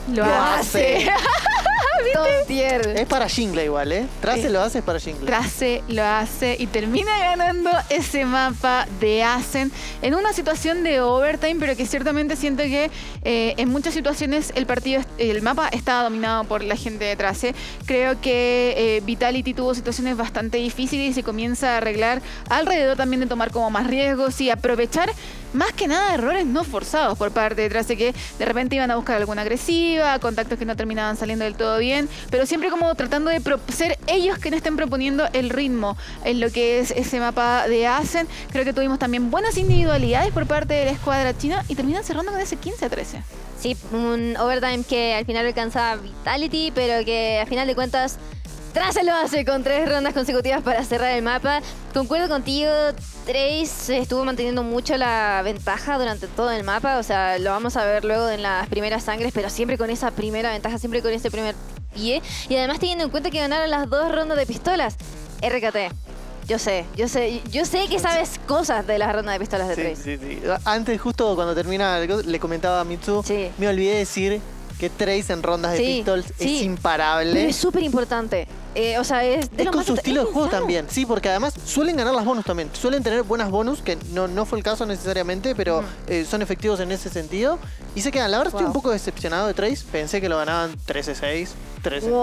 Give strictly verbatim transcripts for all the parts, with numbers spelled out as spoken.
lo, lo hace. hace. Top tier. Es para Jingle igual, ¿eh? Trace eh, lo hace es para Jingle. Trace lo hace y termina ganando ese mapa de Ascent en una situación de overtime, pero que ciertamente siento que eh, en muchas situaciones el partido, el mapa estaba dominado por la gente de Trace. Creo que eh, Vitality tuvo situaciones bastante difíciles y se comienza a arreglar alrededor también de tomar como más riesgos y aprovechar más que nada errores no forzados por parte de Trace, que de repente iban a buscar alguna agresiva, contactos que no terminaban saliendo del todo bien, pero siempre como tratando de ser ellos quienes estén proponiendo el ritmo en lo que es ese mapa de Ascent. Creo que tuvimos también buenas individualidades por parte de la escuadra china y terminan cerrando con ese quince a trece. Sí, un overtime que al final alcanza Vitality, pero que al final de cuentas Trace lo hace con tres rondas consecutivas para cerrar el mapa. Concuerdo contigo, Trace estuvo manteniendo mucho la ventaja durante todo el mapa. O sea, lo vamos a ver luego en las primeras sangres, pero siempre con esa primera ventaja, siempre con ese primer pie. Y además teniendo en cuenta que ganaron las dos rondas de pistolas. R K T, yo sé, yo sé, yo sé que sabes cosas de las rondas de pistolas de sí, Trace. Sí, sí. Antes, justo cuando termina, le comentaba a Mitsu, sí. me olvidé decir que Trace en rondas de sí, pistols sí. es imparable. Pero es súper importante. Eh, o sea, es, de es lo con más su estilo de juego insano. también. Sí, porque además suelen ganar las bonus también. Suelen tener buenas bonus, que no, no fue el caso necesariamente, pero mm. eh, son efectivos en ese sentido. Y se quedan. La verdad wow. estoy un poco decepcionado de Trace. Pensé que lo ganaban trece seis, trece. Wow. O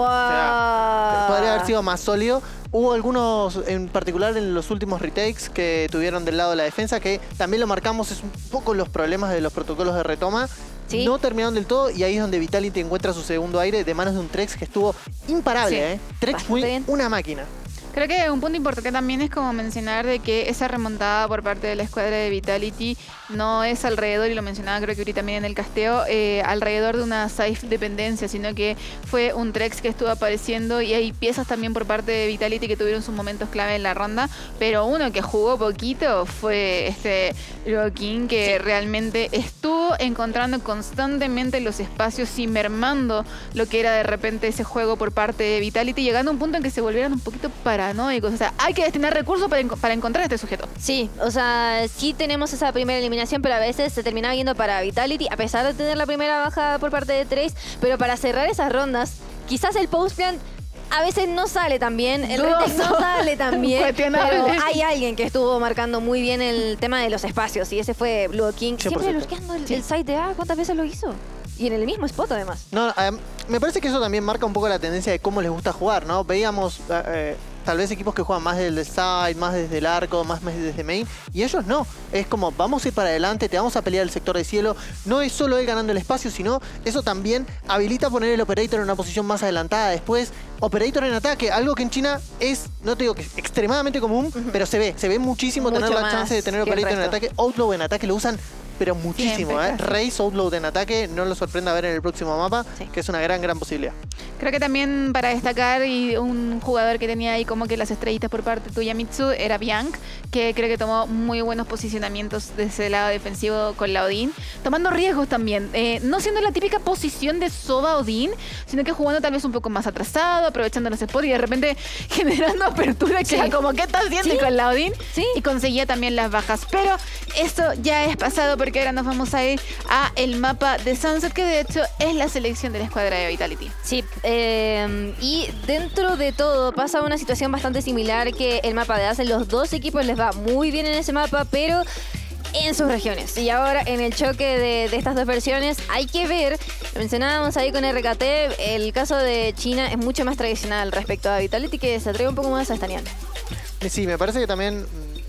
sea, podría haber sido más sólido. Hubo algunos, en particular en los últimos retakes, que tuvieron del lado de la defensa, que también lo marcamos, es un poco los problemas de los protocolos de retoma. ¿Sí? No terminaron del todo y ahí es donde Vitality encuentra su segundo aire de manos de un Trex que estuvo imparable. Sí, ¿eh? Trex fue bien. Una máquina. Creo que un punto importante también es como mencionar de que esa remontada por parte de la escuadra de Vitality no es alrededor, y lo mencionaba creo que ahorita también en el casteo, eh, alrededor de una safe dependencia, sino que fue un Trex que estuvo apareciendo y hay piezas también por parte de Vitality que tuvieron sus momentos clave en la ronda, pero uno que jugó poquito fue este Rockin, que sí. realmente estuvo encontrando constantemente los espacios y mermando lo que era de repente ese juego por parte de Vitality, llegando a un punto en que se volvieron un poquito paranoicos. O sea, hay que destinar recursos para, para encontrar a este sujeto. Sí, o sea, sí tenemos esa primera eliminación, pero a veces se terminaba yendo para Vitality, a pesar de tener la primera bajada por parte de Trace, pero para cerrar esas rondas, quizás el post-plan a veces no sale tan bien, el retake no sale tan bien, pero hay alguien que estuvo marcando muy bien el tema de los espacios, y ese fue Blue King, siempre bloqueando el, sí. el side de A. ¿Cuántas veces lo hizo? Y en el mismo spot, además. No, eh, me parece que eso también marca un poco la tendencia de cómo les gusta jugar, ¿no? Veíamos eh, tal vez equipos que juegan más desde el side, más desde el arco, más desde main, y ellos no. Es como, vamos a ir para adelante, te vamos a pelear el sector de cielo. No es solo él ganando el espacio, sino eso también habilita poner el Operator en una posición más adelantada. Después, Operator en ataque, algo que en China es, no te digo que es extremadamente común, uh-huh. pero se ve, se ve muchísimo Mucho tener la chance de tener Operator en ataque. Outlaw en ataque lo usan pero muchísimo, ¿eh? Raze, Outlaw en ataque, no lo sorprenda ver en el próximo mapa, sí. que es una gran, gran posibilidad. Creo que también para destacar, y un jugador que tenía ahí como que las estrellitas por parte tuya, Mitsu, era Bianc, que creo que tomó muy buenos posicionamientos desde el lado defensivo con la Odin, tomando riesgos también, eh, no siendo la típica posición de Soba Odin, sino que jugando tal vez un poco más atrasado, aprovechando los spots y de repente generando apertura, que sí. era como, ¿qué estás haciendo ¿Sí? con la Odin? ¿Sí? Y conseguía también las bajas, pero eso ya es pasado, porque ahora nos vamos a ir a el mapa de Sunset, que de hecho es la selección de la escuadra de Vitality. Sí, eh, y dentro de todo pasa una situación bastante similar, que el mapa de Ascent, los dos equipos les va muy bien en ese mapa, pero en sus regiones. Y ahora en el choque de, de estas dos versiones hay que ver, lo mencionábamos ahí con R K T, el caso de China es mucho más tradicional respecto a Vitality, que se atreve un poco más a estanear. Sí, me parece que también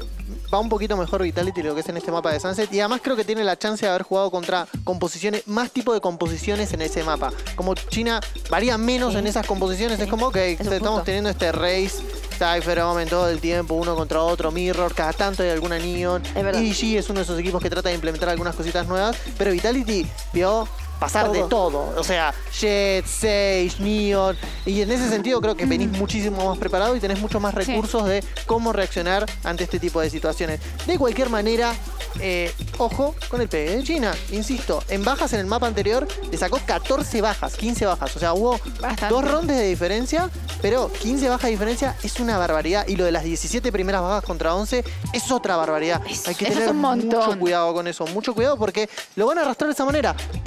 va un poquito mejor Vitality lo que es en este mapa de Sunset, y además creo que tiene la chance de haber jugado contra composiciones, más tipo de composiciones en ese mapa. Como China varía menos sí. en esas composiciones, sí. es como que okay, estamos teniendo este race, Cypher Omen todo el tiempo, uno contra otro, Mirror, cada tanto hay alguna Neon. E D G es uno de esos equipos que trata de implementar algunas cositas nuevas, pero Vitality vio pasar todo. de todo, o sea, Jett, Sage, Neon, y en ese sentido creo que venís muchísimo más preparado y tenés muchos más recursos sí. de cómo reaccionar ante este tipo de situaciones. De cualquier manera, eh, ojo con el pegue de China, insisto, en bajas en el mapa anterior le sacó catorce bajas, quince bajas, o sea, hubo Bastante. dos rondas de diferencia, pero quince bajas de diferencia es una barbaridad, y lo de las diecisiete primeras bajas contra once es otra barbaridad. Es, Hay que tener mucho cuidado con eso, mucho cuidado, porque lo van a arrastrar de esa manera, tratar de ganar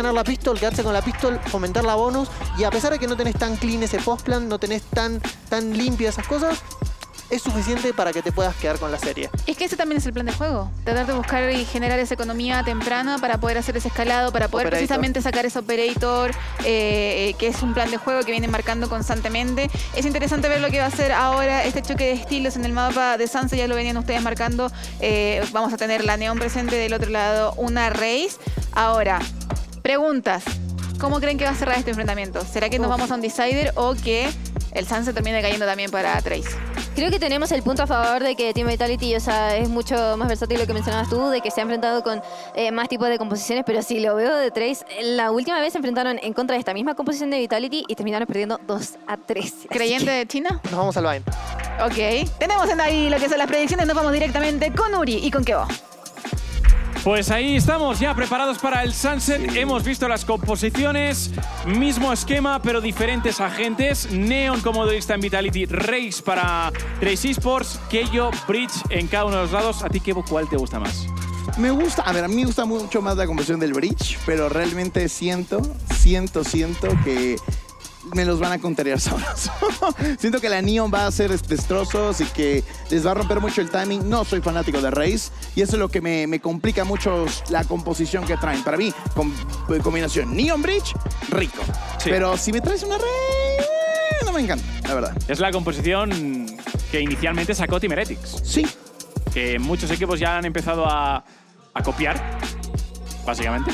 ganar la pistol, quedarse con la pistol, fomentar la bonus. Y a pesar de que no tenés tan clean ese post-plan, no tenés tan, tan limpia esas cosas, es suficiente para que te puedas quedar con la serie. Es que ese también es el plan de juego. Tratar de buscar y generar esa economía temprana para poder hacer ese escalado, para poder Operator. precisamente sacar ese operator, eh, que es un plan de juego que viene marcando constantemente. Es interesante ver lo que va a hacer ahora este choque de estilos en el mapa de Sunset. Ya lo venían ustedes marcando. Eh, vamos a tener la Neon presente, del otro lado una Raze. Ahora, preguntas. ¿Cómo creen que va a cerrar este enfrentamiento? ¿Será que nos vamos a un Decider o que el Sunset termine cayendo también para Trace? Creo que tenemos el punto a favor de que Team Vitality, o sea, es mucho más versátil lo que mencionabas tú, de que se ha enfrentado con eh, más tipos de composiciones, pero si lo veo de Trace, la última vez se enfrentaron en contra de esta misma composición de Vitality y terminaron perdiendo dos a tres. ¿Creyente de China? Nos vamos al Vine. Ok. Tenemos en ahí lo que son las predicciones. Nos vamos directamente con Uri y con Kevo. Pues ahí estamos ya preparados para el Sunset. Sí. Hemos visto las composiciones, mismo esquema, pero diferentes agentes. Neon como duelista en Vitality, Raze para Trace Esports, Keio, Bridge en cada uno de los lados. ¿A ti, Kevo, cuál te gusta más? Me gusta, a ver, a mí me gusta mucho más la composición del Bridge, pero realmente siento, siento, siento que me los van a contrariar solos. Siento que la Neon va a hacer destrozos y que les va a romper mucho el timing. No soy fanático de Raze y eso es lo que me, me complica mucho la composición que traen. Para mí, com combinación Neon Bridge, rico. Sí. Pero si me traes una Raze, no me encanta, la verdad. Es la composición que inicialmente sacó Team Heretics. Sí. Que muchos equipos ya han empezado a, a copiar, básicamente.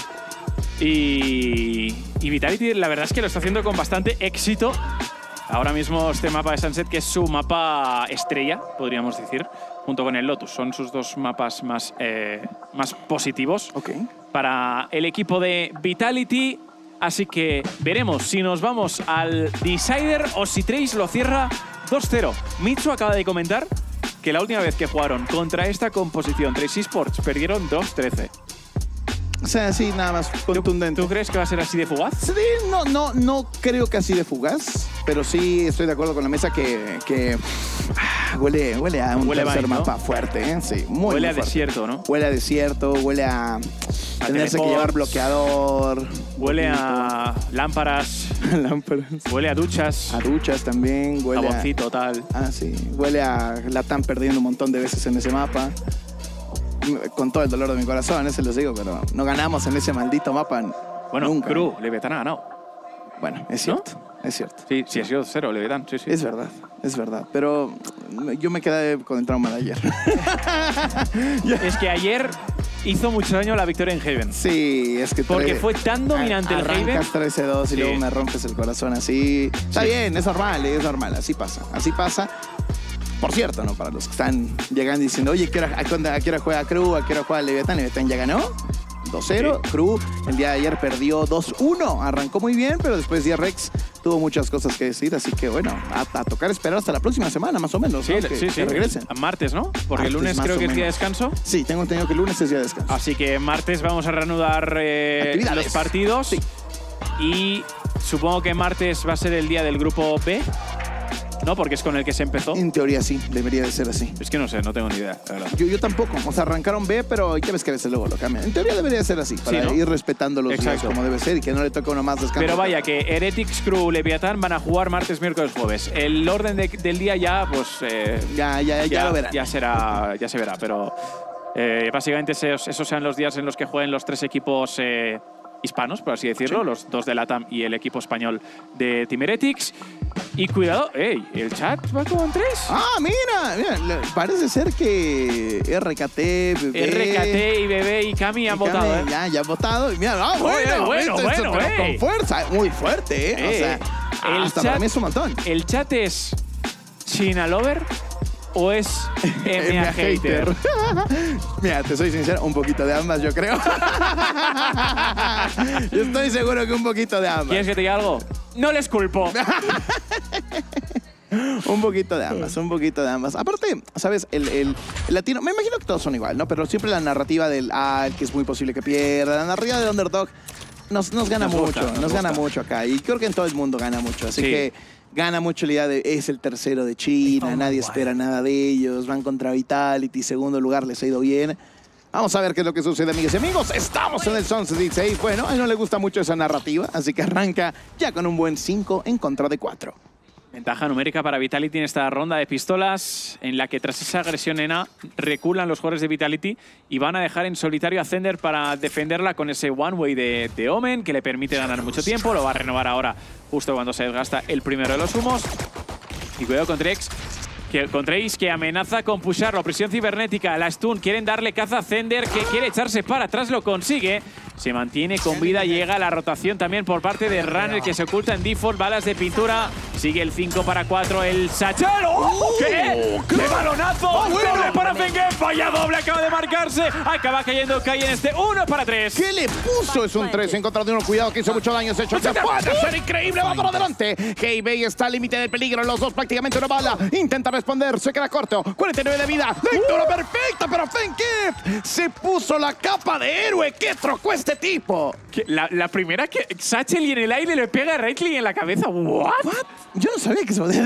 Y, y Vitality la verdad es que lo está haciendo con bastante éxito. Ahora mismo este mapa de Sunset, que es su mapa estrella, podríamos decir, junto con el Lotus. Son sus dos mapas más, eh, más positivos okay. para el equipo de Vitality. Así que veremos si nos vamos al Decider o si Trace lo cierra dos cero. Mitsu acaba de comentar que la última vez que jugaron contra esta composición Trace Esports perdieron dos trece. O sea, sí, nada más contundente. ¿Tú, ¿Tú crees que va a ser así de fugaz? Sí, no, no, no creo que así de fugaz, pero sí estoy de acuerdo con la mesa que, que ah, huele, huele a un huele tercer Vine, mapa ¿no? fuerte, ¿eh? Sí, muy Huele muy a fuerte. desierto, ¿no? Huele a desierto, huele a, a tenerse que llevar bloqueador. Huele a lámparas. Lámparas. Huele a duchas. A duchas también, huele a boncito, tal. Ah, sí. Huele a Latam perdiendo un montón de veces en ese mapa. Con todo el dolor de mi corazón, eso les digo, pero no ganamos en ese maldito mapa. Bueno, nunca. Cru, Leviatán ha ganado. Bueno, es cierto, ¿no? Es cierto. Sí, sí ha sido cero, Leviatán, sí, sí. Es verdad, es verdad. Pero yo me quedé con el trauma de ayer. Es que ayer hizo mucho daño la victoria en Haven. Sí, es que... Porque fue tan dominante el Haven. Arrancas trece dos y sí. luego me rompes el corazón así. Está sí. bien, es normal, es normal, así pasa, así pasa. Por cierto, ¿no? Para los que están llegando diciendo, oye, ¿a qué hora, a qué hora juega Cru? ¿A qué hora juega Leviatán? Leviatán ya ganó dos cero. Sí. Cru el día de ayer perdió dos uno. Arrancó muy bien, pero después D R X tuvo muchas cosas que decir. Así que, bueno, a, a tocar esperar hasta la próxima semana, más o menos. Sí, ¿no? que, sí, sí. Que regresen. A martes, ¿no? Porque martes, el lunes creo que es día de descanso. Sí, tengo entendido que el lunes es día de descanso. Así que martes vamos a reanudar eh, los partidos. Sí. Y supongo que martes va a ser el día del grupo B. ¿No? Porque es con el que se empezó. En teoría sí, debería de ser así. Es que no sé, no tengo ni idea, la verdad. Yo, yo tampoco. O sea, arrancaron B, pero ya ves que a veces luego lo cambian. En teoría debería de ser así, para sí, ¿no? ir respetando los Exacto. días como debe ser y que no le toque uno más descanso. Pero vaya, que Heretics, Cru, Leviatán van a jugar martes, miércoles, jueves. El orden de, del día ya, pues... Eh, ya, ya, ya, ya lo verán. Ya, será, ya se verá, pero... Eh, básicamente esos, esos sean los días en los que jueguen los tres equipos... Eh, hispanos, por así decirlo, sí. los dos de Latam y el equipo español de Team Heretics. Y cuidado, ey, el chat va con tres. Ah, mira, mira, parece ser que R K T, Bebé... R K T y Bebé y Cami han votado, Cami, ¿eh? Ya, ya han votado. Mira, ah, bueno, Oye, bueno, esto, bueno, esto, eh. con fuerza, muy fuerte, ¿eh? eh. O sea, el hasta chat, para mí es un montón. ¿El chat es China Lover o es M A Hater? Mira, te soy sincero, un poquito de ambas, yo creo. Yo estoy seguro que un poquito de ambas. ¿Quieres que te diga algo? No les culpo. Un poquito de ambas, un poquito de ambas. Aparte, ¿sabes? El, el, el latino, me imagino que todos son igual, ¿no? Pero siempre la narrativa del, ah, el que es muy posible que pierda, la narrativa del underdog nos, nos gana nos mucho, gusta, nos, nos gusta. gana mucho acá. Y creo que en todo el mundo gana mucho, así sí. que gana mucho la idea de es el tercero de China, nadie espera nada de ellos, van contra Vitality, segundo lugar les ha ido bien. Vamos a ver qué es lo que sucede, amigas y amigos. Estamos en el Sunset dieciséis. Bueno, a él no le gusta mucho esa narrativa, así que arranca ya con un buen cinco en contra de cuatro. Ventaja numérica para Vitality en esta ronda de pistolas, en la que tras esa agresión en A reculan los jugadores de Vitality y van a dejar en solitario a Zender para defenderla con ese one-way de, de Omen, que le permite ganar mucho tiempo. Lo va a renovar ahora justo cuando se desgasta el primero de los humos. Y cuidado con Trex, que, con Trace, que amenaza con pusharlo. Prisión cibernética, la stun, quieren darle caza a Zender, que quiere echarse para atrás, lo consigue. Se mantiene con vida, llega la rotación también por parte de Runner, que se oculta en default, balas de pintura. Sigue el cinco para cuatro, el Satchel. ¡Oh! ¿Qué? ¡Qué balonazo! ¡Oh, bueno! ¡Doble para Fengen! ¡Vaya doble! Acaba de marcarse. Acaba cayendo Kai en este uno para tres. ¿Qué le puso? Es un tres en contra de uno. Cuidado, que hizo mucho daño. Se echó hacia afuera. ¡Ser increíble! ¡Va para adelante! Heibei está al límite del peligro. Los dos prácticamente una bala. Intenta responder. Se queda corto. cuarenta y nueve de vida. ¡Lectura perfecta! Pero Fengen se puso la capa de héroe. ¿Qué trocó este tipo? La, la primera que Satchel y en el aire le pega a Reitley en la cabeza. ¿What? ¿What? Yo no sabía que se podía.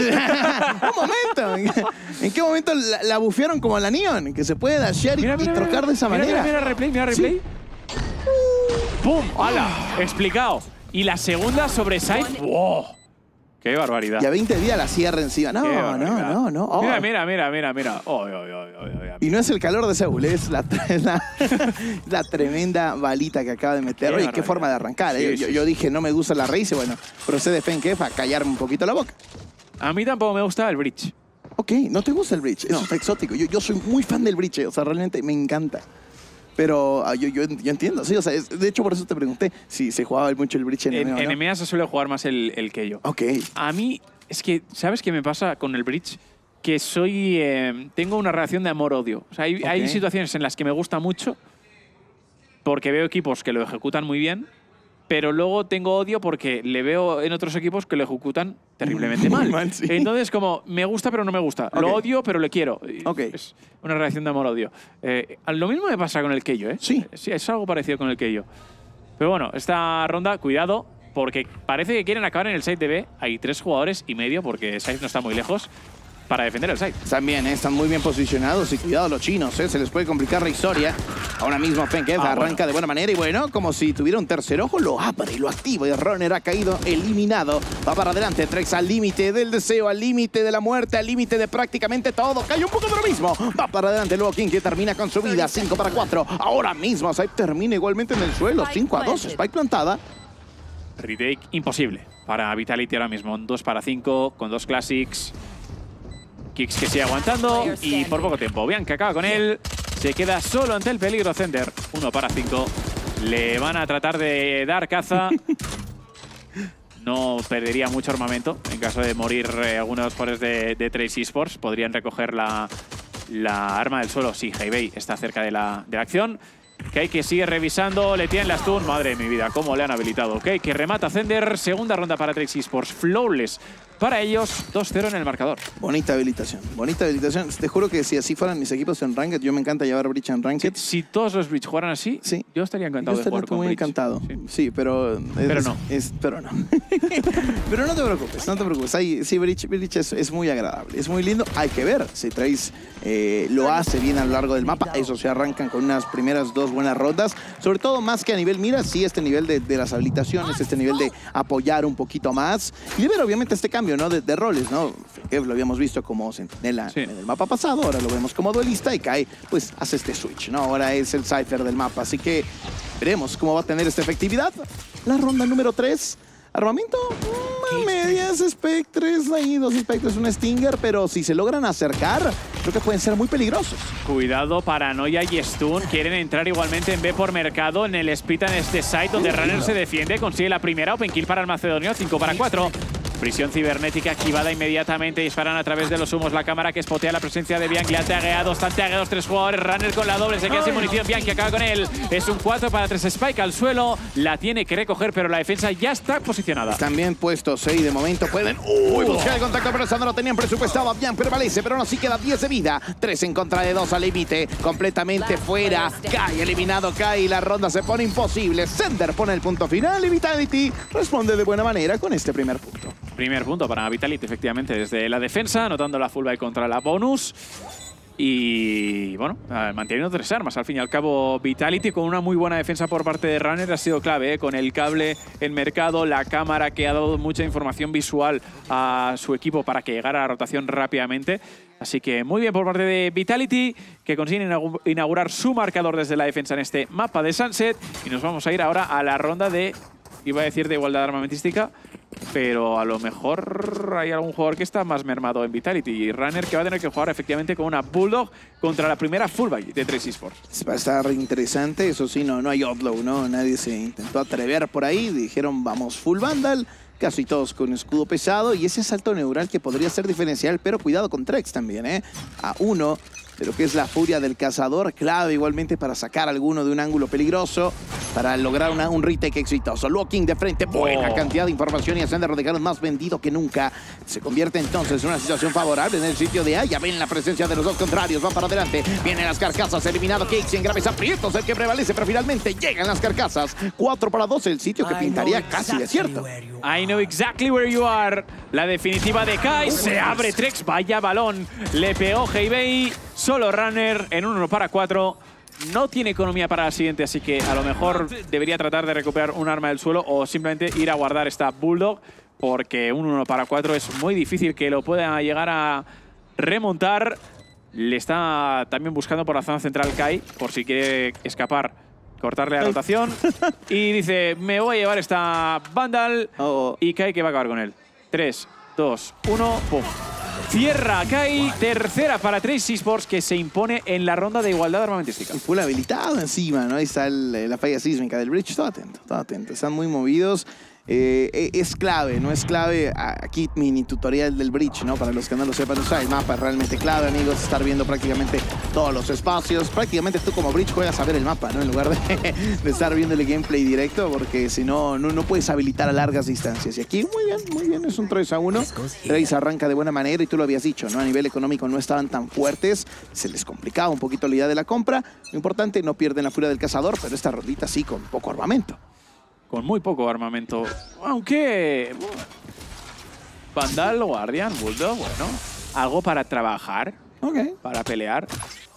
Un momento. ¿En qué momento la, la bufearon como a la Neon? Que se puede dashear y, Mira, mira, y trocar mira, de esa mira, manera. Mira, mira, replay, mira, replay. Sí. ¡Pum! ¡Hala! Explicado. Y la segunda sobre Side. ¡Wow! ¡Qué barbaridad! Y a veinte días la cierra encima. No, no, no, no. Oh. Mira, mira, mira, mira, mira. Oh, oh, oh, oh, oh. Y no es el calor de Seúl, es la, la, la tremenda balita que acaba de meter. Oye, qué forma de arrancar. Sí, ¿eh? yo, sí, yo dije, no me gusta la raíz y bueno, procede Fenkef a callarme un poquito la boca. A mí tampoco me gusta el bridge. Ok, ¿no te gusta el bridge? Eso no. Está exótico. Yo, yo soy muy fan del bridge, o sea, realmente me encanta. Pero uh, yo, yo, yo entiendo, sí, o sea, es, de hecho por eso te pregunté si se jugaba mucho el bridge en En, N B A. en N B A se suele jugar más el, el que yo. Ok. A mí, es que, ¿sabes qué me pasa con el bridge? Que soy, eh, tengo una relación de amor-odio. O sea, hay, okay. hay situaciones en las que me gusta mucho porque veo equipos que lo ejecutan muy bien, pero luego tengo odio porque le veo en otros equipos que lo ejecutan terriblemente mal. mal sí. Entonces, como, me gusta pero no me gusta. Okay. Lo odio pero le quiero. Okay. Es una relación de amor-odio. Eh, lo mismo me pasa con el Keio, ¿eh? Sí. Sí, es algo parecido con el Keio. Pero bueno, esta ronda, cuidado, porque parece que quieren acabar en el side de B. Hay tres jugadores y medio porque side no está muy lejos para defender el side. También, ¿eh? Están muy bien posicionados y cuidado los chinos, ¿eh? Se les puede complicar la historia. Ahora mismo Fenkef ah, arranca bueno. de buena manera y bueno, como si tuviera un tercer ojo, lo abre y lo activa y Runner ha caído eliminado. Va para adelante, Trex al límite del deseo, al límite de la muerte, al límite de prácticamente todo. Cae un poco de lo mismo. Va para adelante luego King que termina con su vida. cinco para cuatro. Ahora mismo Side termina igualmente en el suelo. cinco a dos. Spike plantada. Retake imposible para Vitality ahora mismo. dos para cinco con dos classics. Kicks que sigue aguantando y por poco tiempo. Bianca acaba con él. Se queda solo ante el peligro Zender. uno para cinco. Le van a tratar de dar caza. No perdería mucho armamento. En caso de morir eh, algunos jugadores de, de Trace Esports, podrían recoger la, la arma del suelo. Sí, Heibei está cerca de la, de la acción. Kai que sigue revisando, le tienen la stun. Madre de mi vida, cómo le han habilitado. Kai que remata Zender. Segunda ronda para Trace Esports. Flawless para ellos. dos cero en el marcador. Bonita habilitación. Bonita habilitación. Te juro que si así fueran mis equipos en Ranked, yo me encanta llevar Breach en Ranked. Si, si todos los Breach jugaran así, sí. yo estaría encantado yo estaría de jugar con muy Breach. encantado. Sí, sí pero... Es, pero no. Es, pero no. Pero no te preocupes, no te preocupes. Ahí, sí, Breach, Breach es, es muy agradable. Es muy lindo. Hay que ver si Trace eh, lo hace bien a lo largo del mapa. Eso se arrancan con unas primeras dos buenas rondas. Sobre todo más que a nivel mira, sí, este nivel de, de las habilitaciones, este nivel de apoyar un poquito más. Y de ver obviamente este cambio, ¿no? De, de roles, ¿no? Que lo habíamos visto como Sentinela sí. en el mapa pasado, ahora lo vemos como duelista y Kai pues hace este switch, ¿no? Ahora es el Cypher del mapa, así que veremos cómo va a tener esta efectividad. La ronda número tres. Armamento, mm, medias, Spectres, ahí dos Spectres, un Stinger, pero si se logran acercar, creo que pueden ser muy peligrosos. Cuidado, Paranoia y Stun quieren entrar igualmente en B por mercado, en el split en este site donde Runner se defiende, consigue la primera, open kill para el macedonio, cinco para cuatro. Prisión cibernética activada inmediatamente. Disparan a través de los humos. La cámara que spotea la presencia de Bianchi. Le ha tagueado. Están tagueados tres jugadores. Runner con la doble. Se queda sin munición. Bianchi acaba con él. Es un cuatro para tres. Spike al suelo. La tiene que recoger, pero la defensa ya está posicionada. Están bien puestos. Y de momento pueden... Uy, buscar el contacto, pero esa no lo tenían presupuestado. Bianchi prevalece, pero no sí queda diez de vida. tres en contra de dos al límite. Completamente fuera. Kai eliminado. Kai. La ronda se pone imposible. Zender pone el punto final y Vitality responde de buena manera con este primer punto. Primer punto para Vitality, efectivamente, desde la defensa, anotando la full buy contra la bonus. Y bueno, manteniendo tres armas. Al fin y al cabo, Vitality con una muy buena defensa por parte de Runner ha sido clave, ¿eh? Con el cable en mercado, la cámara que ha dado mucha información visual a su equipo para que llegara a la rotación rápidamente. Así que muy bien por parte de Vitality, que consiguen inaugurar su marcador desde la defensa en este mapa de Sunset. Y nos vamos a ir ahora a la ronda de, iba a decir de igualdad armamentística, pero a lo mejor hay algún jugador que está más mermado en Vitality. Y Runner que va a tener que jugar efectivamente con una Bulldog contra la primera fullback de tres eSports. Va a estar interesante, eso sí, no, no hay Outlaw, ¿no? Nadie se intentó atrever por ahí, dijeron vamos full Vandal, casi todos con escudo pesado y ese salto neural que podría ser diferencial, pero cuidado con Trex también, ¿eh? A uno de lo que es la furia del cazador, clave igualmente para sacar alguno de un ángulo peligroso, para lograr una, un retake exitoso. Locking de frente, buena oh. cantidad de información y Ascender Rodegaro más vendido que nunca. Se convierte entonces en una situación favorable en el sitio de A. Ya ven la presencia de los dos contrarios, van para adelante. Vienen las carcasas, eliminado Cakes en graves aprietos, el que prevalece, pero finalmente llegan las carcasas. cuatro para dos, el sitio que pintaría casi desierto. I know exactly where you are. La definitiva de Kai. Se abre Trex. Vaya balón. Le pegó Heibei. Solo Runner en un uno para cuatro. No tiene economía para la siguiente, así que a lo mejor debería tratar de recuperar un arma del suelo o simplemente ir a guardar esta Bulldog, porque un uno para cuatro es muy difícil que lo pueda llegar a remontar. Le está también buscando por la zona central Kai, por si quiere escapar, cortarle la rotación. Y dice, me voy a llevar esta Vandal. Oh. Y Kai que va a acabar con él. tres, dos, uno, pum. Cierra Kai, tercera para tres eSports, que se impone en la ronda de igualdad armamentística. Y full habilitado encima, ¿no? Ahí está el, la falla sísmica del Bridge. Todo atento, todo atento. Están muy movidos. Eh, es clave, ¿no? Es clave aquí mini tutorial del Bridge, ¿no? Para los que no lo sepan usar, el mapa es realmente clave, amigos. Estar viendo prácticamente todos los espacios. Prácticamente tú como Bridge juegas a ver el mapa, ¿no? En lugar de, de estar viendo el gameplay directo, porque si no, no, no puedes habilitar a largas distancias. Y aquí, muy bien, muy bien, es un tres a uno. Trace arranca de buena manera y tú lo habías dicho, ¿no? A nivel económico no estaban tan fuertes, se les complicaba un poquito la idea de la compra. Lo importante, no pierden la furia del cazador, pero esta rondita sí con poco armamento. Con muy poco armamento. Aunque... Vandal, Guardian, Bulldog, bueno. Algo para trabajar, okay. Para pelear.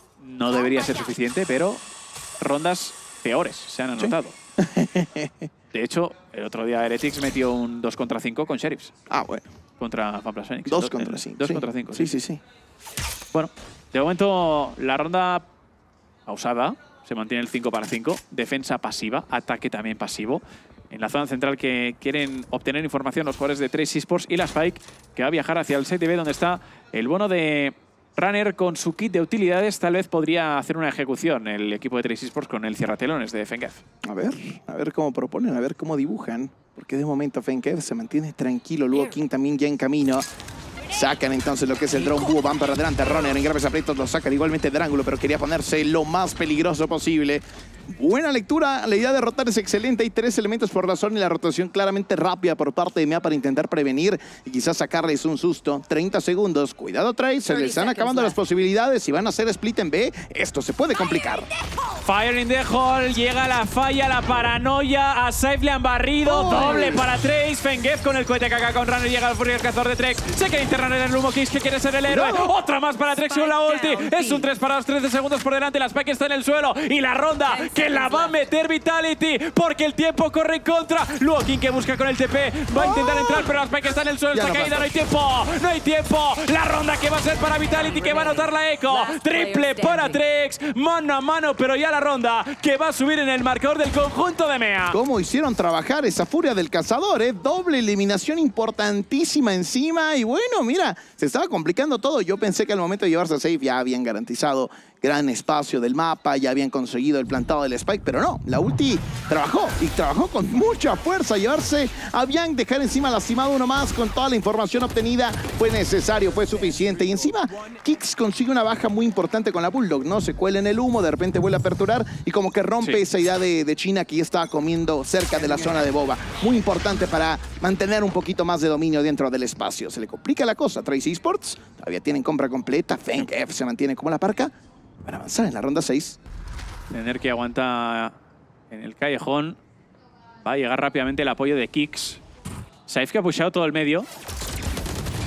No debería ser suficiente, pero rondas peores se han anotado. Sí. De hecho, el otro día Heretics metió un dos contra cinco con Sheriffs. Ah, bueno. Contra FunPlus Phoenix. dos contra cinco. dos sí. contra cinco, sí. Sí, sí, sí. Bueno, de momento la ronda pausada. Se mantiene el cinco para cinco. Defensa pasiva, ataque también pasivo. En la zona central que quieren obtener información los jugadores de tres eSports y la Spike, que va a viajar hacia el site B, donde está el bono de Runner con su kit de utilidades. Tal vez podría hacer una ejecución el equipo de tres eSports con el cierratelones de Fenkev. A ver, a ver cómo proponen, a ver cómo dibujan. Porque de momento Fenkev se mantiene tranquilo. Luego King también ya en camino. Sacan entonces lo que es el drone búho, van para adelante. Runner en graves aprietos lo sacan igualmente de ángulo, pero quería ponerse lo más peligroso posible. Buena lectura, la idea de rotar es excelente. Hay tres elementos por la zona y la rotación claramente rápida por parte de M E A para intentar prevenir y quizás sacarles un susto. treinta segundos, cuidado Trace, se les están acabando las posibilidades. Si van a hacer split en B, esto se puede complicar. Fire in the hole, llega la falla, la paranoia. A Saif le han barrido, oh. Doble para Trace. Fenkev con el cohete caca con Runner, llega el furia del cazador de Trex. Se queda internar en el Lumo Kicks, que quiere ser el héroe. No. Otra más para Trex con la ulti. Es un tres para dos, trece segundos por delante. La Spike está en el suelo y la ronda que la va a meter Vitality, porque el tiempo corre en contra. Luego King que busca con el T P, va a intentar entrar, pero la Spike está en el suelo, está caída, no hay tiempo, no hay tiempo. La ronda que va a ser para Vitality, que va a anotar la eco. Triple para Trex, mano a mano, pero ya la ronda que va a subir en el marcador del conjunto de M E A. ¿Cómo hicieron trabajar esa furia del cazador? ¿eh? Doble eliminación importantísima encima y bueno, mira, se estaba complicando todo. Yo pensé que al momento de llevarse a Safe ya habían garantizado gran espacio del mapa, ya habían conseguido el plantado del Spike, pero no, la ulti trabajó y trabajó con mucha fuerza. Llevarse a Bianc, dejar encima lastimado uno más con toda la información obtenida fue necesario, fue suficiente. Y encima, Kicks consigue una baja muy importante con la Bulldog, ¿no? Se cuela en el humo, de repente vuelve a aperturar y como que rompe sí. esa idea de, de China que ya estaba comiendo cerca de la zona de Boba. Muy importante para mantener un poquito más de dominio dentro del espacio. Se le complica la cosa. Trace eSports todavía tienen compra completa. Fenkev se mantiene como la parca para avanzar en la ronda seis. Tener que aguanta en el callejón. Va a llegar rápidamente el apoyo de Kicks. Saif que ha pushado todo el medio.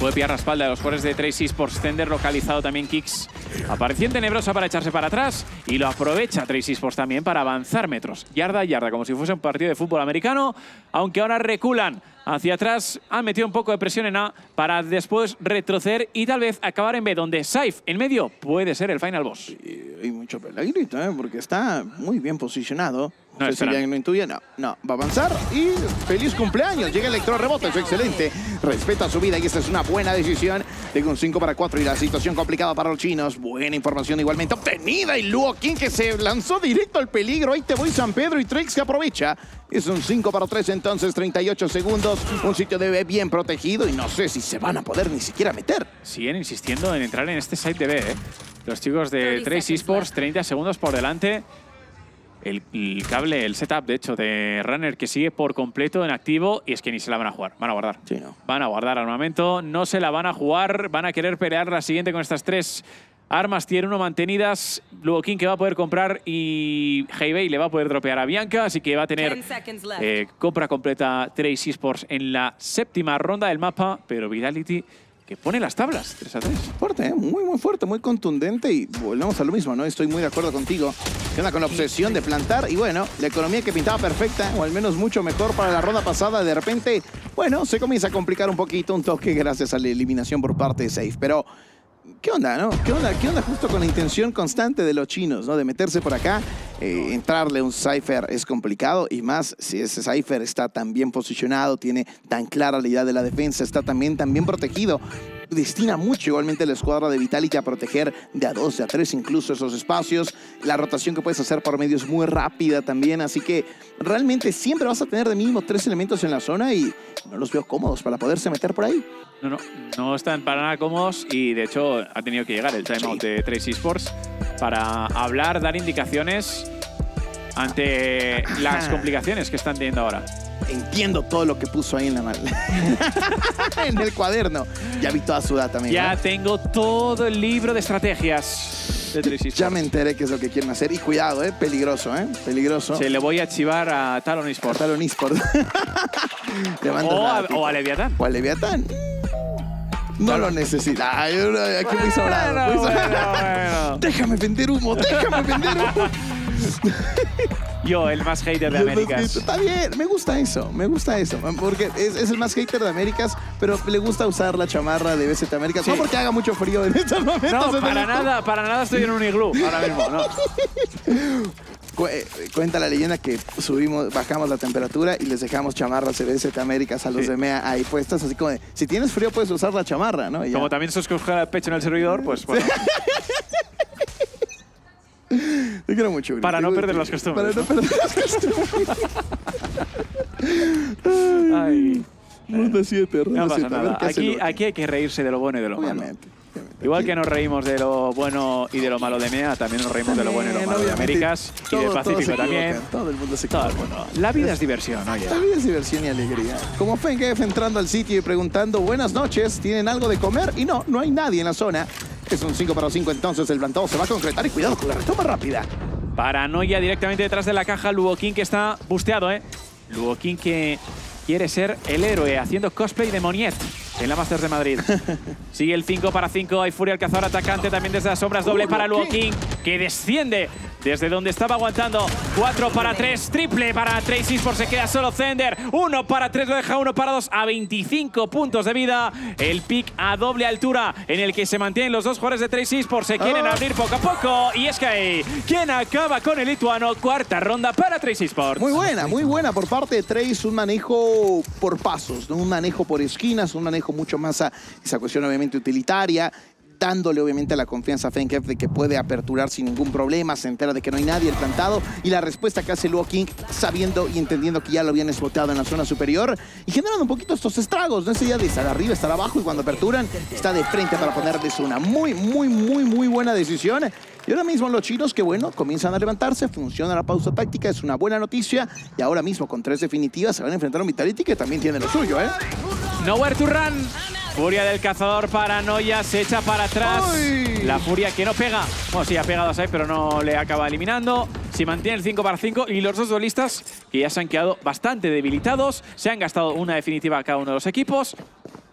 Puede pillar la espalda de los jugadores de Trace Esports. Zender localizado también Kicks. Apareció en Tenebrosa para echarse para atrás y lo aprovecha Trace Esports también para avanzar metros. Yarda a yarda, como si fuese un partido de fútbol americano, aunque ahora reculan hacia atrás. Han metido un poco de presión en A para después retroceder y tal vez acabar en B, donde Saif en medio puede ser el final boss. Y hay mucho pelagrito, ¿eh? Porque está muy bien posicionado. No, No, sé si alguien lo intuye. No, no. Va a avanzar y feliz cumpleaños. Llega Electro, rebota, es excelente. Respeta su vida y esta es una buena decisión. Llega un cinco para cuatro y la situación complicada para los chinos. Buena información igualmente obtenida. Y Luo King que se lanzó directo al peligro. Ahí te voy San Pedro y Trex que aprovecha. Es un cinco para tres entonces, treinta y ocho segundos. Un sitio de B bien protegido y no sé si se van a poder ni siquiera meter. Siguen insistiendo en entrar en este site de B, ¿eh? Los chicos de Trace Esports, treinta segundos por delante. El, el cable, el setup, de hecho, de Runner que sigue por completo en activo y es que ni se la van a jugar. Van a guardar. Sí, no. Van a guardar armamento, no se la van a jugar. Van a querer pelear la siguiente con estas tres armas tier uno mantenidas. Luego King que va a poder comprar y Heibei le va a poder dropear a Bianca. Así que va a tener eh, compra completa Trace Esports en la séptima ronda del mapa. Pero Vitality que pone las tablas, tres a tres. Fuerte, ¿eh? Muy, muy fuerte, muy contundente y volvemos a lo mismo, ¿no? Estoy muy de acuerdo contigo. Que anda con la obsesión de plantar y bueno, la economía que pintaba perfecta, o al menos mucho mejor para la ronda pasada, de repente, bueno, se comienza a complicar un poquito, un toque gracias a la eliminación por parte de Safe. Pero, ¿qué onda, no? ¿Qué onda, ¿Qué onda justo con la intención constante de los chinos, ¿no? De meterse por acá, eh, entrarle un Cypher es complicado y más si ese Cypher está tan bien posicionado, tiene tan clara la idea de la defensa, está también tan bien protegido. Destina mucho igualmente la escuadra de Vitality a proteger de a dos, de a tres incluso esos espacios. La rotación que puedes hacer por medio es muy rápida también, así que realmente siempre vas a tener de mínimo tres elementos en la zona y no los veo cómodos para poderse meter por ahí. No, no, no están para nada cómodos y de hecho ha tenido que llegar el timeout Sí. de Trace Esports para hablar, dar indicaciones ante las complicaciones que están teniendo ahora. Entiendo todo lo que puso ahí en la mano. En el cuaderno. Ya vi toda su data, amigo. Ya tengo todo el libro de estrategias de Trace Esports. Ya me enteré qué es lo que quieren hacer. Y cuidado, ¿eh? Peligroso, ¿eh? Peligroso. Se le voy a chivar a Talon Esports. Talon Esports. Le mandas O la a, datita. o a Leviatán. O a Leviatán. No lo necesita. Ay, aquí muy sobrado. Bueno, muy sobrado. bueno, bueno. Déjame vender humo, déjame vender humo. Yo, el más hater de Américas. Está bien, me gusta eso, me gusta eso. Porque es, es el más hater de Américas, pero le gusta usar la chamarra de B Z Américas. Sí. No porque haga mucho frío en estos momentos. No, en para el- nada, para nada estoy en un iglú ahora mismo, no. Cu- eh, Cuenta la leyenda que subimos, bajamos la temperatura y les dejamos chamarras de B Z Américas a los Sí. de M E A ahí puestas, así como de, si tienes frío puedes usar la chamarra, ¿no? Y ya. Como también se os congela el pecho en el servidor, pues bueno. Te quiero mucho. Uri. Para Te no quiero- perder las costumbres, Para no perder las costumbres. Ay, Ronda siete, ronda no pasa siete. A ver nada. qué hace Aquí, Lucky. aquí hay que reírse de lo bueno y de lo malo. Obviamente. obviamente. Igual Aquí- que nos reímos de lo bueno y de lo malo de M E A, también nos reímos de lo bueno y lo malo de Obviamente, Américas y todo- de todo Pacífico se también. equivoca, Todo el mundo se Todo el equivoca. mundo. La vida es diversión, oye. La vida es diversión y alegría. Como Fengef entrando al sitio y preguntando buenas noches, ¿tienen algo de comer? Y no, no hay nadie en la zona. Es un cinco para cinco, entonces el plantado se va a concretar y cuidado con la retoma rápida. Paranoia directamente detrás de la caja. Luo King que está busteado, ¿eh? Luo King que quiere ser el héroe haciendo cosplay de Moniet en la Masters de Madrid. Sigue el cinco para cinco. Hay Furia, el cazador atacante también desde las sombras. Doble para Luo King que desciende desde donde estaba aguantando. cuatro para tres. Triple para Trace Esports. Se queda solo Zender. uno para tres. Lo deja uno para dos a veinticinco puntos de vida. El pick a doble altura en el que se mantienen los dos jugadores de Trace Esports. Se quieren Oh. abrir poco a poco. Y es que ahí, quien acaba con el lituano. Cuarta ronda para Trace Esports. Muy buena, muy buena por parte de Trace. Un manejo por pasos, ¿no? Un manejo por esquinas, un manejo mucho más a esa cuestión obviamente utilitaria, dándole obviamente la confianza a Fengef de que puede aperturar sin ningún problema, se entera de que no hay nadie el plantado y la respuesta que hace Luo King sabiendo y entendiendo que ya lo habían exploteado en la zona superior y generando un poquito estos estragos, ¿no? Esa idea de estar arriba, estar abajo y cuando aperturan está de frente para ponerles una muy, muy, muy, muy buena decisión. Y ahora mismo los chinos que bueno, comienzan a levantarse, funciona la pausa táctica, es una buena noticia y ahora mismo con tres definitivas se van a enfrentar a un Vitality que también tiene lo suyo, ¿eh? Nowhere to run. Furia del cazador, paranoia, se echa para atrás. ¡Ay! La furia que no pega. Bueno, sí, ha pegado a Sai, pero no le acaba eliminando. Se mantiene el cinco para cinco y los dos duelistas que ya se han quedado bastante debilitados. Se han gastado una definitiva a cada uno de los equipos.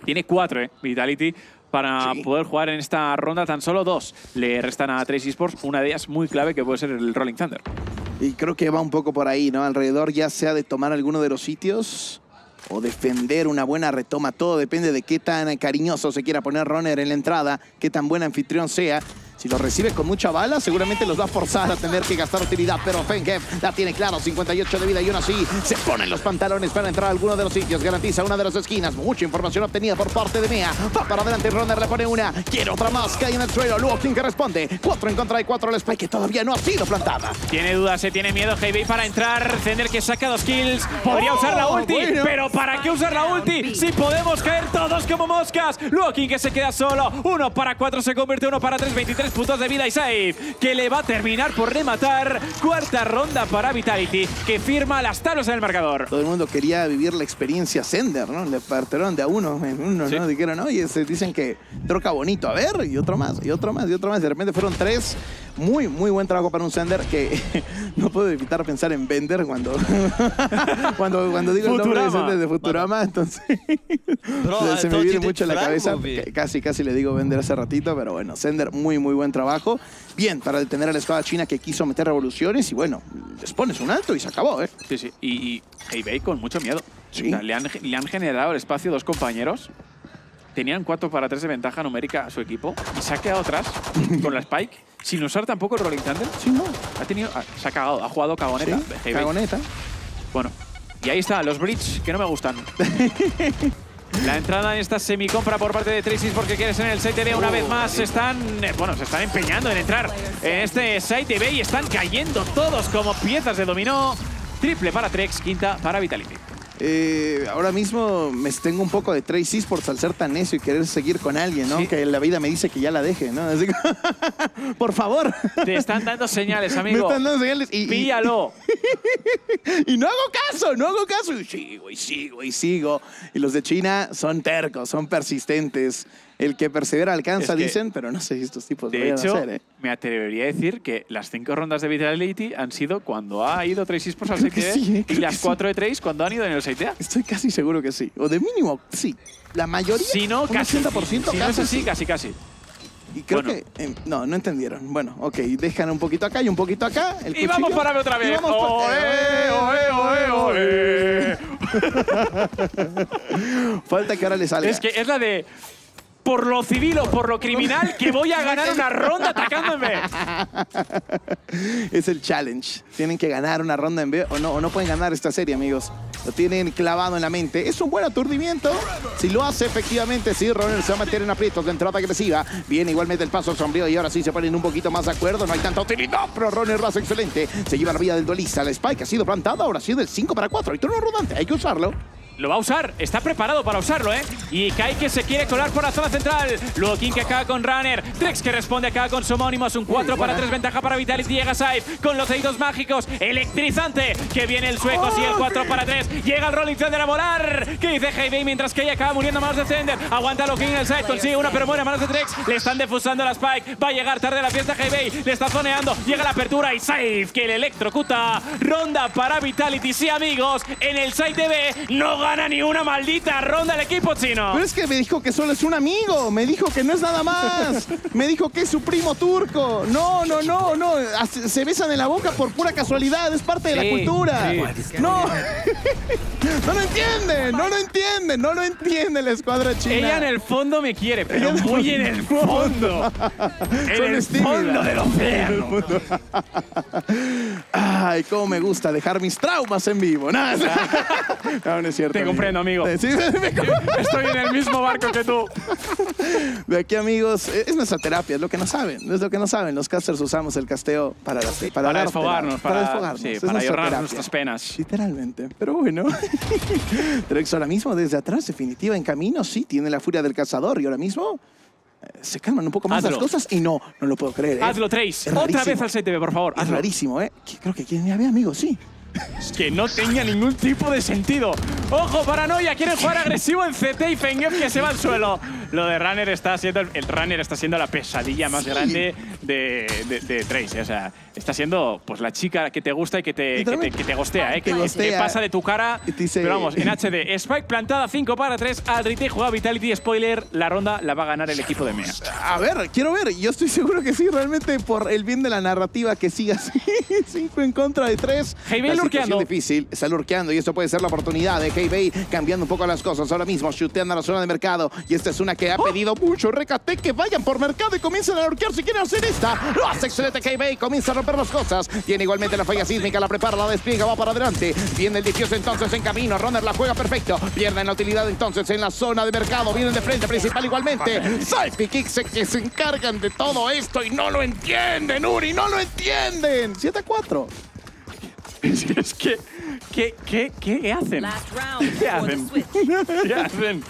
Tiene cuatro, ¿eh? Vitality para Sí. poder jugar en esta ronda. Tan solo dos le restan a Trace Esports. Una de ellas muy clave que puede ser el Rolling Thunder. Y creo que va un poco por ahí, ¿no? Alrededor ya sea de tomar alguno de los sitios o defender una buena retoma. Todo depende de qué tan cariñoso se quiera poner Runner en la entrada, qué tan buen anfitrión sea. Si lo recibe con mucha bala, seguramente los va a forzar a tener que gastar utilidad. Pero Fengev la tiene claro, cincuenta y ocho de vida y aún así se ponen los pantalones para entrar a alguno de los sitios. Garantiza una de las esquinas. Mucha información obtenida por parte de Mea. Va para adelante, Runner le pone una. Quiere otra más. Cae en el suelo. Luego quien que responde. Cuatro en contra de cuatro. El Spike que todavía no ha sido plantada. Tiene dudas, se tiene miedo Heibei para entrar. Zender que saca dos kills. Podría Oh, usar la ulti, bueno. pero ¿para qué usar la ulti? Si podemos caer todos como moscas. Luego quien que se queda solo. Uno para cuatro se convierte, uno para tres. veintitrés puntos de vida y Safe, que le va a terminar por rematar. Cuarta ronda para Vitality, que firma las tablas en el marcador. Todo el mundo quería vivir la experiencia Zender, ¿no? Le partieron de a uno en uno, Sí. ¿no? Dijeron, oye, se dicen que troca bonito. A ver, y otro más, y otro más, y otro más. De repente fueron tres. Muy, muy buen trabajo para un Zender que no puedo evitar pensar en Bender cuando, cuando, cuando digo el nombre de Futurama. Zender de Futurama. Entonces, Bro, se I me thought viene you did mucho a la flag cabeza. movie. Que Casi, casi le digo Bender hace ratito, pero bueno, Zender, muy, muy buen trabajo. Bien, para detener a la escuadra china que quiso meter revoluciones y bueno, les pones un alto y se acabó, ¿eh? Sí, sí. Y, y Heibei con mucho miedo. Sí. O sea, le, han, le han generado el espacio dos compañeros. Tenían cuatro para tres de ventaja numérica a su equipo. Y se ha quedado atrás con la Spike. Sin usar tampoco el Rolling Thunder. Sí, no. Ha tenido, ha- se ha cagado, ha jugado cagoneta. Sí, Heibei. cagoneta. Bueno, y ahí está, los Bridge, que no me gustan. La entrada en esta semicompra por parte de Tracy porque quieres en el site B una vez más. Se están, eh, bueno, se están empeñando en entrar en este site B y están cayendo todos como piezas de dominó. Triple para Trex, quinta para Vitality. Eh, ahora mismo me tengo un poco de Trace Esports al ser tan necio y querer seguir con alguien, ¿no? Sí. Que la vida me dice que ya la deje, ¿no? Así que, por favor. Te están dando señales, Me amigo. están dando señales y, y, Píllalo. y no hago caso, no hago caso. Y sigo y sigo y sigo. Y los de China son tercos, son persistentes. El que persevera alcanza, Es que, dicen, pero no sé si estos tipos lo De vayan hecho, a hacer, ¿eh? me atrevería a decir que las cinco rondas de Vitality han sido cuando ha ido Trace Esports al Creo que site B sí, y creo las que sí. cuatro de Trace cuando han ido en el site A. Estoy casi seguro que sí. O de mínimo, sí. La mayoría, Si no, un casi. ochenta por ciento Si no es casi así, sí. casi, casi. Y creo Bueno. que... eh, no, no entendieron. Bueno, ok, dejan un poquito acá y un poquito acá. El Y vamos cuchillo, para B otra y vez. vamos pa- ¡Oe, oe, oe, oe! Falta que ahora le salga. Es que es la de por lo civil o por lo criminal que voy a ganar una ronda atacándome. Es el challenge. Tienen que ganar una ronda en B o no, o no pueden ganar esta serie, amigos. Lo tienen clavado en la mente. Es un buen aturdimiento. Si lo hace efectivamente, sí, Runner se va a meter en aprietos de entrada agresiva. Viene igualmente el paso sombrío y ahora sí se ponen un poquito más de acuerdo. No hay tanta utilidad, pero Runner lo hace excelente. Se lleva la vida del duelista. La Spike ha sido plantada, ahora sí del cinco para cuatro. Y turno rodante, hay que usarlo. Lo va a usar, está preparado para usarlo, ¿eh? Y Kai que se quiere colar por la zona central. Luego King que acaba con Runner. Trex que responde acá con su homónimo. Es un cuatro para tres, ventaja para Vitality. Llega Saif con los deditos mágicos. Electrizante. Que viene el sueco, sí, el cuatro para tres. Llega el Rolling Thunder a volar. Que dice Heibei mientras que ella acaba muriendo a manos de Thunder. Aguanta lo King en el side, consigue una pero muere a manos de Trex. Le están defusando la Spike. Va a llegar tarde a la fiesta Heibei. Le está zoneando. Llega la apertura y Saif que le electrocuta. Ronda para Vitality. Sí, amigos. En el side B no gana ni una maldita ronda el equipo chino. Pero es que me dijo que solo es un amigo. Me dijo que no es nada más. Me dijo que es su primo turco. No, no, no, no. Hace- Se besan en la boca por pura casualidad. Es parte de la Sí, cultura. sí. No. No lo entienden. No lo entienden. No lo entiende la escuadra china. Ella en el fondo me quiere, pero Ella en el muy en el fondo. En Solo el es tímida. fondo del océano. Ay, cómo me gusta dejar mis traumas en vivo. No, no, no, no es cierto. Te comprendo, amigo. Sí, me comprendo. Estoy en el mismo barco que tú. De aquí, amigos, es nuestra terapia, es lo que no saben. Es lo que no saben. Los casters usamos el casteo para, la- para, Para dar desfogarnos, terapia, para, desfogarnos. sí, Es para nuestra llorar terapia. nuestras penas. Literalmente. Pero bueno. Trex ahora mismo desde atrás, definitiva en camino. Sí, tiene la furia del cazador y ahora mismo eh, se calman un poco más Hazlo. las cosas y no, no lo puedo creer. ¿eh? Hazlo, Trace. Es Otra rarísimo. vez al site B, por favor. Es Hazlo. rarísimo, ¿eh? Que- Creo que quien me ve, amigos, sí. que no tenía ningún tipo de sentido. ¡Ojo, paranoia! Quieren jugar agresivo en C T y Fengev que se va al suelo. Lo de Runner está siendo, el Runner está siendo la pesadilla más sí. grande de, de, de Trace. O sea, está siendo pues la chica que te gusta y que te, que te, que te gostea, ¿eh? Que, que pasa de tu cara. Dice... Pero vamos, en H D. Spike plantada cinco para tres. Al retake juega Vitality. Spoiler, la ronda la va a ganar el equipo de Mea. A ver, quiero ver. Yo estoy seguro que sí, realmente por el bien de la narrativa que siga así. cinco en contra de tres. Heybei lurkeando. Difícil, está lurkeando y esto puede ser la oportunidad de Heybei cambiando un poco las cosas. Ahora mismo chuteando a la zona de mercado y esta es una que ha ¡Oh! pedido mucho. Recate que vayan por mercado y comiencen a lurkear si quieren hacer esta. Lo hace excelente Heybei, comienza a romper las cosas. Tiene igualmente la falla sísmica, la prepara, la despliega, va para adelante. Viene el dieciocho entonces en camino. Runner la juega perfecto. Pierden la utilidad entonces en la zona de mercado. Vienen de frente principal igualmente. Saifi Kicks que se encargan de todo esto y no lo entienden, Uri, no lo entienden. siete a cuatro. Es que, ¿qué, qué, qué hacen? ¿Qué hacen? ¿Qué hacen?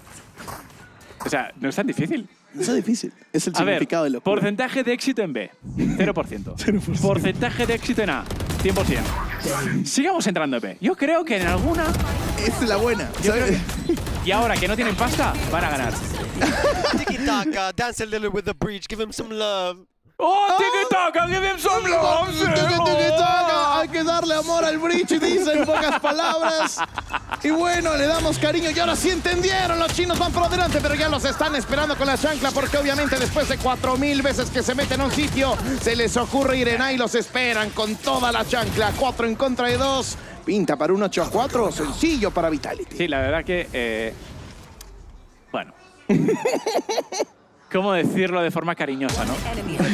O sea, no es tan difícil. No es difícil. Es el A significado ver, de locura. porcentaje de éxito en B, cero por ciento. cero por ciento. Porcentaje de éxito en A, cien por ciento. Sigamos entrando en B. Yo creo que en alguna... Esta es la buena. Yo creo que... Y ahora que no tienen pasta, van a ganar. Tiki-taka, dance a little with the breach, give him some love. ¡Oh, tiki-taka! ¡Give him some love! Tiki-taka. Hay que darle amor al bridge, dice en pocas palabras. Y bueno, le damos cariño. Y ahora sí entendieron, los chinos van por delante, pero ya los están esperando con la chancla, porque obviamente después de cuatro mil veces que se meten a un sitio, se les ocurre ir en A y los esperan con toda la chancla. Cuatro en contra de dos. Pinta para un ocho a cuatro, sencillo para Vitality. Sí, la verdad que... Eh... Bueno... ¿Cómo decirlo de forma cariñosa, no?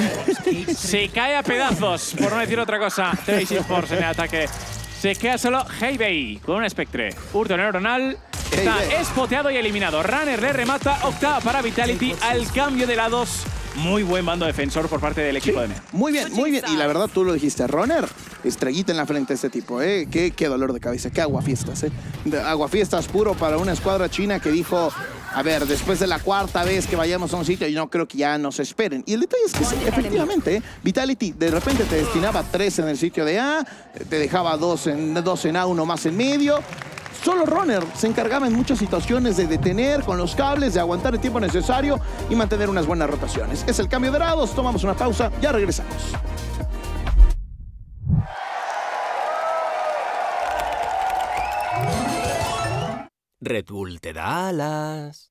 Se cae a pedazos, por no decir otra cosa. Trace Esports en el ataque. Se queda solo Heybei con un Spectre. Urto neuronal está espoteado y eliminado. Runner le remata. Octava para Vitality al cambio de lados. Muy buen bando defensor por parte del equipo sí, de Mea. Muy bien, muy bien. Y la verdad, tú lo dijiste, Runner, estrellita en la frente de este tipo, ¿eh? Qué, qué dolor de cabeza, qué aguafiestas, ¿eh? Aguafiestas puro para una escuadra china que dijo, a ver, después de la cuarta vez que vayamos a un sitio, yo no creo que ya nos esperen. Y el detalle es que sí, efectivamente, ¿eh? Vitality de repente te destinaba tres en el sitio de A, te dejaba dos en, dos en A, uno más en medio. Solo Runner se encargaba en muchas situaciones de detener con los cables, de aguantar el tiempo necesario y mantener unas buenas rotaciones. Es el cambio de lados, tomamos una pausa, ya regresamos. Red Bull te da alas.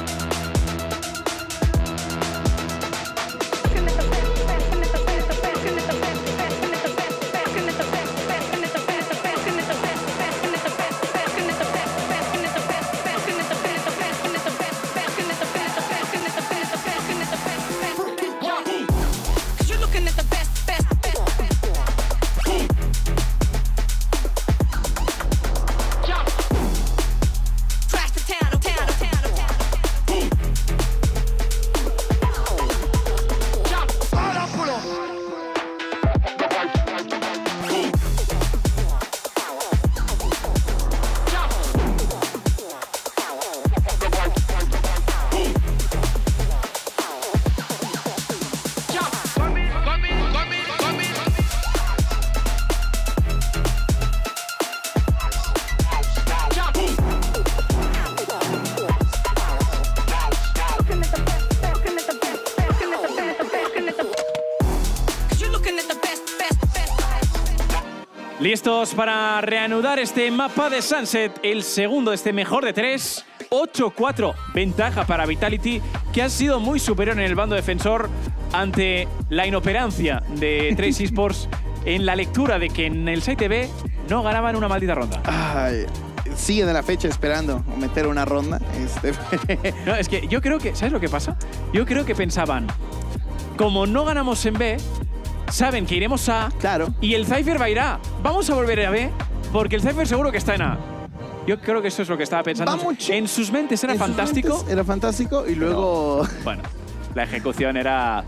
Listos para reanudar este mapa de Sunset, el segundo de este mejor de tres. ocho cuatro, ventaja para Vitality, que ha sido muy superior en el bando defensor ante la inoperancia de Trace Esports en la lectura de que en el site B no ganaban una maldita ronda. Ay, siguen de la fecha esperando meter una ronda. Este... no, es que yo creo que, ¿sabes lo que pasa? Yo creo que pensaban, como no ganamos en B, saben que iremos a A, claro, y el Cypher va a ir a A. Vamos a volver a B, porque el Cypher seguro que está en A. Yo creo que eso es lo que estaba pensando. Vamos, en sus mentes era en fantástico. Sus mentes era fantástico y luego... Pero, bueno, la ejecución era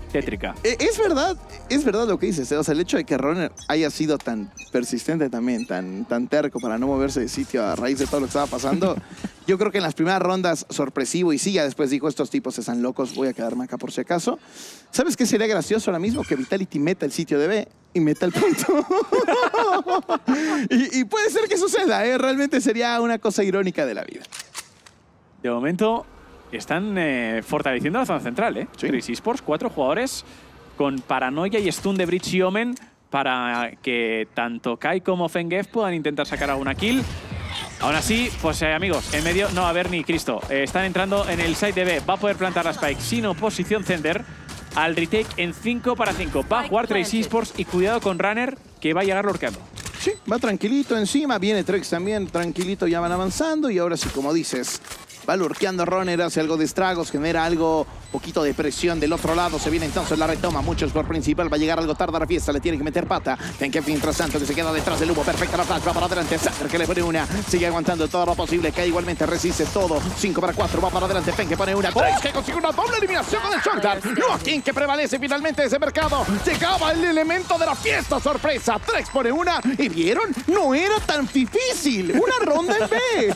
tétrica. Eh, Es verdad, es verdad lo que dices. O sea, el hecho de que Runner haya sido tan persistente también, tan, tan terco para no moverse de sitio a raíz de todo lo que estaba pasando, yo creo que en las primeras rondas sorpresivo y sí, ya después dijo, estos tipos están locos, voy a quedarme acá por si acaso. ¿Sabes qué sería gracioso ahora mismo? Que Vitality meta el sitio de B y meta el punto. y, y puede ser que suceda, ¿eh? Realmente sería una cosa irónica de la vida. De momento están eh, fortaleciendo la zona central, ¿eh? Sí. Trace Esports, cuatro jugadores con paranoia y stun de Breach y Omen para que tanto Kai como Fengef puedan intentar sacar alguna kill. Aún así, pues eh, amigos, en medio no va a haber ni Cristo. Eh, están entrando en el side de B. Va a poder plantar la Spike sin oposición Zender. Al retake en cinco para cinco. Va a jugar Trace Esports y cuidado con Runner, que va a llegar lorqueando. Sí, va tranquilito encima, viene Trex también, tranquilito, ya van avanzando y ahora sí, como dices, va lurkeando Runner, hace algo de estragos, genera algo, poquito de presión del otro lado, se viene entonces la retoma, muchos por principal, va a llegar algo tarde a la fiesta, le tiene que meter pata, Fengef mientras tanto que se queda detrás del humo, perfecta la flash, va para adelante, Sander que le pone una, sigue aguantando todo lo posible, que igualmente resiste todo, cinco para cuatro, va para adelante, Fengef pone una, Trex que consigue una doble eliminación con el Shockdown, no, quien que prevalece finalmente ese mercado, llegaba el elemento de la fiesta, sorpresa, Trex pone una, y vieron, no era tan difícil, una ronda en B.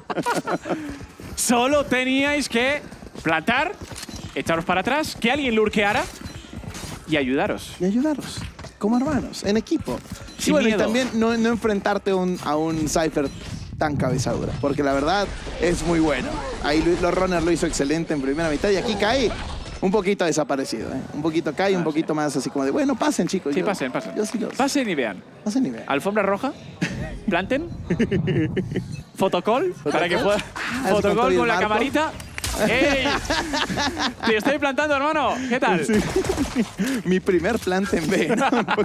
Solo teníais que plantar, echaros para atrás, que alguien lurkeara y ayudaros. Y ayudaros, como hermanos, en equipo. Sin Y bueno, miedo. y también no, no enfrentarte un- a un Cypher tan cabezadura, porque la verdad es muy bueno. Ahí Lu- los Runner lo hizo excelente en primera mitad y aquí cae un poquito desaparecido, ¿eh? Un poquito cae, un poquito más así como de, bueno, pasen chicos. Sí, yo- pasen, pasen. Yo sí los... Pasen y vean. Pasen y vean. Alfombra roja, planten, fotocall, para que pueda... Ah, es con fotocall Toby con la Marco. camarita. ¡Ey! Te estoy plantando, hermano. ¿Qué tal? Sí. Mi primer plante en B, ¿no?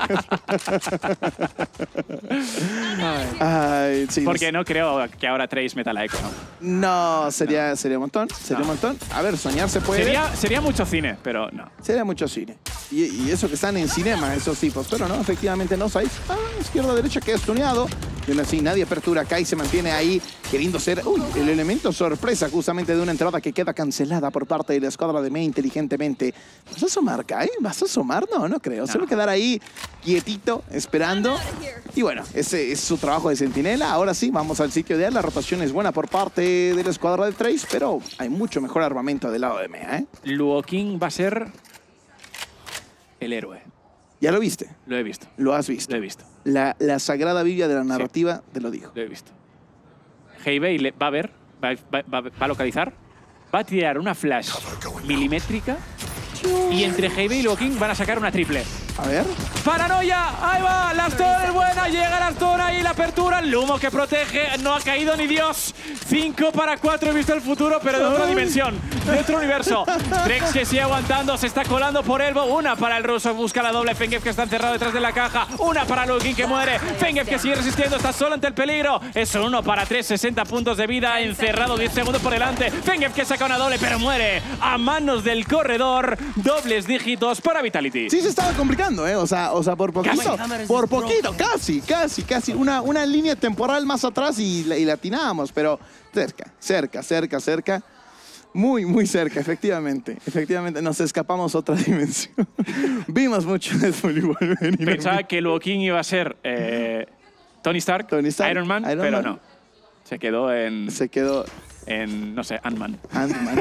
Ay, sí. Porque no creo que ahora Trace meta la eco, ¿no? No, sería, sería un montón, sería un montón. A ver, soñar se puede. Sería, sería mucho cine, pero no. Sería mucho cine. Y, y eso que están en cinema, esos tipos. Pero no, efectivamente no. Saiz, ah, izquierda, derecha, queda estuneado. Y aún así nadie apertura. Kai se mantiene ahí queriendo ser uy, el elemento sorpresa justamente de una entrada que queda cancelada por parte de la escuadra de M E inteligentemente. ¿Vas a asomar, Kai? ¿Vas a asomar? No, no creo. Se va a quedar ahí quietito, esperando. Y bueno, ese es su trabajo de centinela. Ahora sí, vamos al sitio de A. La rotación es buena por parte de la escuadra de Trace, pero hay mucho mejor armamento del lado de M E A, ¿eh? Luoking va a ser el héroe. ¿Ya lo viste? Lo he visto. Lo has visto. Lo he visto. La, la sagrada Biblia de la narrativa te lo dijo. Lo he visto. Heibei le va a ver, va, va- va- va a localizar, va a tirar una flash milimétrica y entre Heibei y Luoking van a sacar una triple. A ver. ¡Paranoia! ¡Ahí va! ¡La Stone es buena! Llega la Stone ahí, la apertura. El humo que protege. No ha caído ni Dios. cinco para cuatro. He visto el futuro, pero de otra dimensión. De otro universo. Trex que sigue aguantando. Se está colando por Elbow. Una para el ruso. Busca la doble. Fengef que está encerrado detrás de la caja. Una para Luoking que muere. Fengef que sigue resistiendo. Está solo ante el peligro. Es un uno para tres. sesenta puntos de vida. Encerrado. diez segundos por delante. Fengef que saca una doble, pero muere. A manos del corredor. Dobles dígitos para Vitality. Sí se estaba complicando, ¿eh? O sea, o sea por poquito. Casi. Por poquito, casi, casi, casi. Una, una línea temporal más atrás y, la- y la atinábamos, pero cerca, cerca, cerca, cerca. Muy, muy cerca, efectivamente. Efectivamente, nos escapamos a otra dimensión. Vimos mucho de fútbol igual venir. Pensaba que Luoking iba a ser eh, Tony Stark, Tony Stark, Iron Man, Iron pero Man. no. Se quedó en, Se quedó en no sé, Ant-Man. Ant-Man.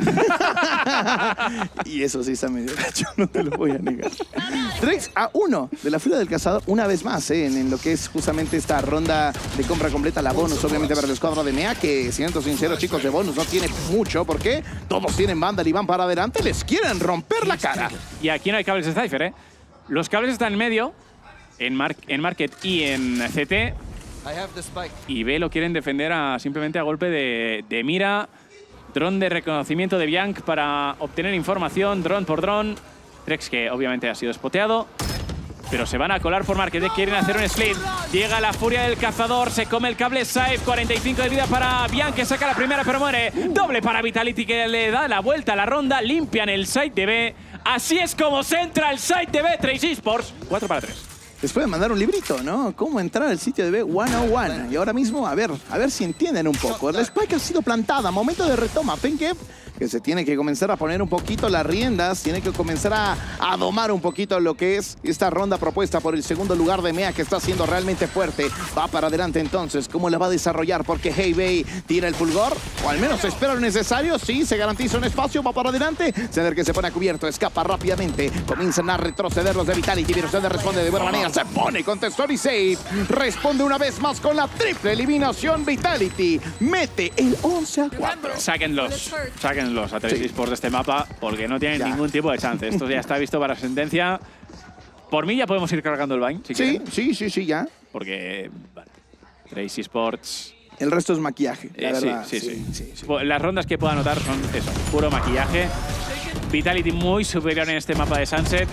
Y eso sí está medio gacho, no te lo voy a negar. Trex a uno de la fila del cazador, una vez más, ¿eh? en, en lo que es justamente esta ronda de compra completa, la bonus, obviamente, para la escuadra de M E A, que, siendo sincero, chicos, de bonus no tiene mucho, porque todos tienen Vandal y van para adelante, les quieren romper la cara. Y aquí no hay cables de Cypher, ¿eh? Los cables están en medio, en, mar- en Market y en C T. I have the spike. Y B lo quieren defender a, simplemente a golpe de, de mira. Dron de reconocimiento de Bianc para obtener información, dron por dron. Trex que obviamente ha sido spoteado. Pero se van a colar por Market, quieren hacer un split. Llega la furia del cazador, se come el cable Safe, cuarenta y cinco de vida para Bianc, que saca la primera pero muere. Doble para Vitality, que le da la vuelta a la ronda, limpian el site de B. Así es como se entra el site de B, Trace Esports, cuatro para tres. Les pueden mandar un librito, ¿no? Cómo entrar al sitio de B ciento uno. Y ahora mismo, a ver, a ver si entienden un poco. La Spike ha sido plantada, momento de retoma. Fengef que se tiene que comenzar a poner un poquito las riendas, tiene que comenzar a, a domar un poquito lo que es esta ronda propuesta por el segundo lugar de Mea, que está siendo realmente fuerte. Va para adelante entonces, ¿cómo la va a desarrollar? Porque Heibei tira el fulgor, o al menos espera lo necesario, sí, se garantiza un espacio, va para adelante. Ceder que se pone a cubierto, escapa rápidamente, comienzan a retroceder los de Vitality, pero Ceder responde de buena manera, se pone con Testor y Save, responde una vez más con la triple eliminación. Vitality mete el once a cuatro. Sáquenlos, sáquenlos a tres Sí. esports de este mapa porque no tienen Ya. ningún tipo de chance. Esto ya está visto para sentencia. Por mí ya podemos ir cargando el Vine, si Sí, quieren, sí, sí, sí, ya. porque vale, tres esports. El resto es maquillaje, la Eh, sí, verdad. sí, sí, sí, sí. Pues las rondas que pueda anotar son eso, puro maquillaje. Vitality muy superior en este mapa de Sunset.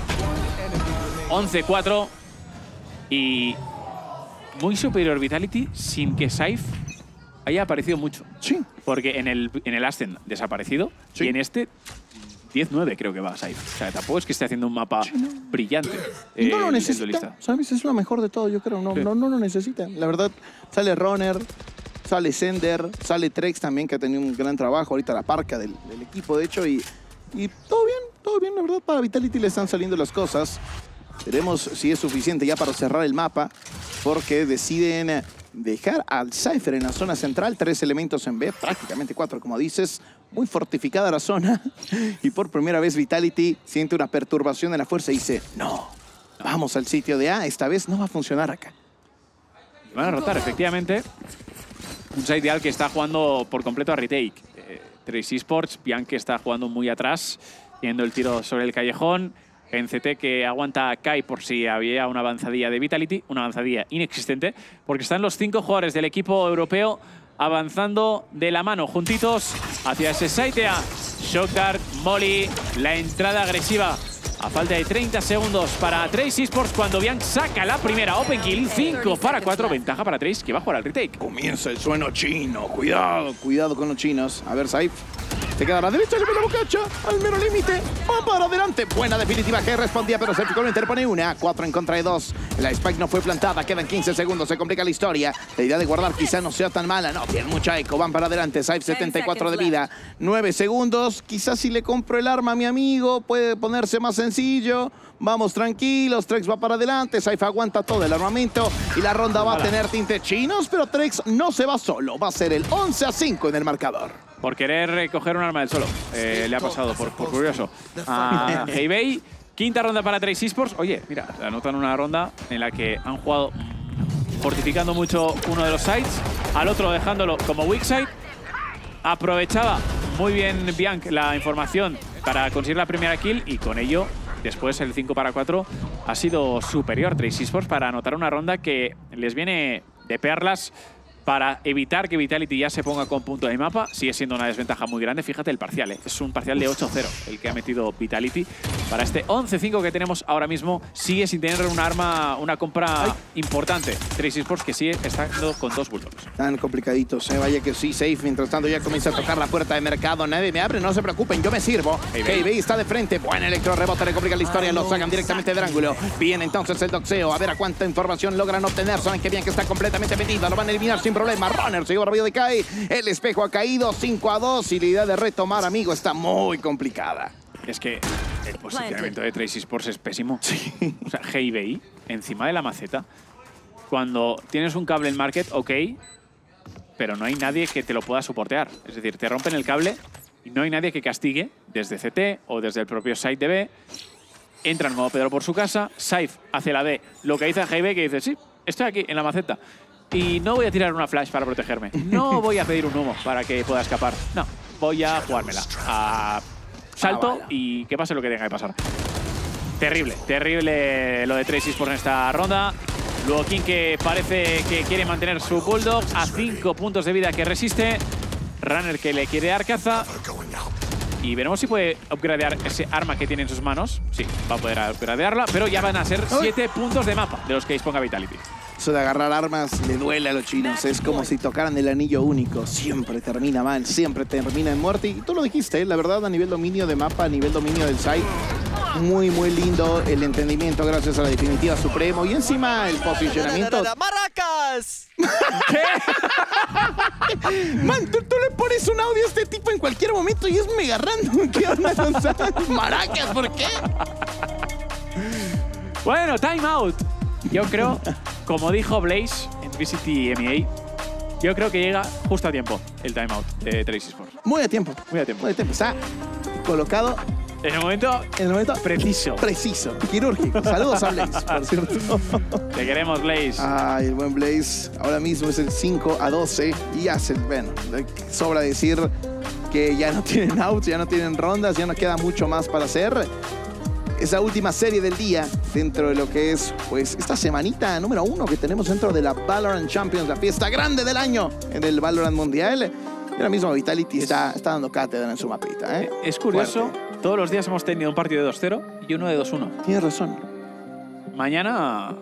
once cuatro. Y muy superior Vitality sin que Saif haya aparecido mucho. Sí. Porque en el, en el Ascent desaparecido Sí. y en este diez nueve creo que va Saif. O sea, tampoco es que esté haciendo un mapa brillante. Y no eh, lo el necesita, duelista. ¿sabes? Es lo mejor de todo, yo creo. No, Sí. no, no lo necesita. La verdad, sale Runner, sale Sender, sale Trex también, que ha tenido un gran trabajo. Ahorita la parca del, del equipo, de hecho. Y, y todo bien, todo bien. La verdad, para Vitality le están saliendo las cosas. Veremos si es suficiente ya para cerrar el mapa, porque deciden dejar al Cypher en la zona central. Tres elementos en B, prácticamente cuatro, como dices. Muy fortificada la zona. Y por primera vez Vitality siente una perturbación en la fuerza y dice, no, vamos al sitio de A. Esta vez no va a funcionar acá. Van a rotar, efectivamente. Un side ideal que está jugando por completo a retake. Eh, Trace Esports, Bian que está jugando muy atrás, yendo el tiro sobre el callejón. En C T que aguanta a Kai por si había una avanzadilla de Vitality, una avanzadilla inexistente, porque están los cinco jugadores del equipo europeo avanzando de la mano, juntitos, hacia ese site A. Shocktart, Molly, la entrada agresiva. A falta de treinta segundos para Trace Esports cuando Bian saca la primera Open Kill. cinco para cuatro, ventaja para Trace que va a jugar al retake. Comienza el sueno chino. Cuidado, cuidado con los chinos. A ver, Saif. Se queda a la derecha, le ve la bocacha. Al mero límite. Va para adelante. Buena definitiva que respondía, pero Serpico interpone una. cuatro en contra de dos. La Spike no fue plantada. Quedan quince segundos. Se complica la historia. La idea de guardar quizá no sea tan mala. No, tiene mucha eco. Van para adelante. Saif setenta y cuatro de vida. nueve segundos. Quizás si le compro el arma a mi amigo puede ponerse más sencillo. Vamos tranquilos. Trex va para adelante. Saif aguanta todo el armamento. Y la ronda va a tener tintes chinos, pero Trex no se va solo. Va a ser el once a cinco en el marcador. Por querer coger un arma del solo. Eh, le ha pasado, por, por curioso, a Heibei. Quinta ronda para Trace Esports. Oye, mira, anotan una ronda en la que han jugado fortificando mucho uno de los sides, al otro dejándolo como weak side. Aprovechaba muy bien Bianc la información para conseguir la primera kill y con ello, después el cinco para cuatro ha sido superior Trace Esports para anotar una ronda que les viene de perlas. Para evitar que Vitality ya se ponga con punto de mapa, sigue siendo una desventaja muy grande. Fíjate el parcial, ¿eh? Es un parcial de ocho cero el que ha metido Vitality. Para este once cinco que tenemos ahora mismo, sigue sin tener un arma, una compra Ay. importante. Trace Esports que sigue estando con dos bulldogs. Tan complicaditos, ¿eh? Vaya que sí, Safe. Mientras tanto ya comienza a tocar la puerta de mercado. Nadie me abre, no se preocupen, yo me sirvo. Heibei está de frente, buen electro rebote, le complica la historia, lo sacan directamente del ángulo. Viene entonces el doxeo, a ver a cuánta información logran obtener. Saben que bien que está completamente metido, lo van a eliminar sin problema. Runner se lleva rápido de Kai, el espejo ha caído, cinco a dos y la idea de retomar, amigo, está muy complicada. Es que el posicionamiento de Trace Esports es pésimo. Sí. O sea, Heibei encima de la maceta. Cuando tienes un cable en market, ok, pero no hay nadie que te lo pueda soportear. Es decir, te rompen el cable y no hay nadie que castigue desde C T o desde el propio site de B. Entran como Pedro por su casa, Saif hace la D. Lo que dice Heibei que dice, sí, estoy aquí en la maceta. Y no voy a tirar una flash para protegerme. No voy a pedir un humo para que pueda escapar. No, voy a jugármela. A salto ah, y que pase lo que tenga que pasar. Terrible, terrible lo de Trace Esports en esta ronda. Luego King que parece que quiere mantener su bulldog a cinco puntos de vida que resiste. Runner que le quiere dar caza. Y veremos si puede upgradear ese arma que tiene en sus manos. Sí, va a poder upgradearla, pero ya van a ser siete puntos de mapa de los que disponga Vitality. Eso de agarrar armas le duele a los chinos. Es como si tocaran el anillo único. Siempre termina mal, siempre termina en muerte. Y tú lo dijiste, la verdad, a nivel dominio de mapa, a nivel dominio del site. Muy, muy lindo el entendimiento gracias a la definitiva Supremo. Y encima el posicionamiento... ¡Maracas! ¿Qué? Man, tú, tú le pones un audio a este tipo en cualquier momento y es mega random. ¿Qué onda con Sans? Maracas, ¿por qué? Bueno, timeout. Yo creo, como dijo Blaze en V C T M A, yo creo que llega justo a tiempo el timeout de Trace Sports. Muy a tiempo. Muy a tiempo. Muy a tiempo. Está colocado En el momento en el momento preciso. preciso, quirúrgico. Saludos a Blaze, por cierto. Te queremos, Blaze. Ay, el buen Blaze. Ahora mismo es el cinco a doce y hace, bueno, sobra decir que ya no tienen outs, ya no tienen rondas, ya no queda mucho más para hacer. Esa última serie del día dentro de lo que es, pues, esta semanita número uno que tenemos dentro de la Valorant Champions, la fiesta grande del año en el Valorant Mundial. Y ahora mismo Vitality está, está dando cátedra en su mapita, ¿eh? Es curioso, Fuerte. todos los días hemos tenido un partido de dos cero y uno de dos uno. Tienes razón. Mañana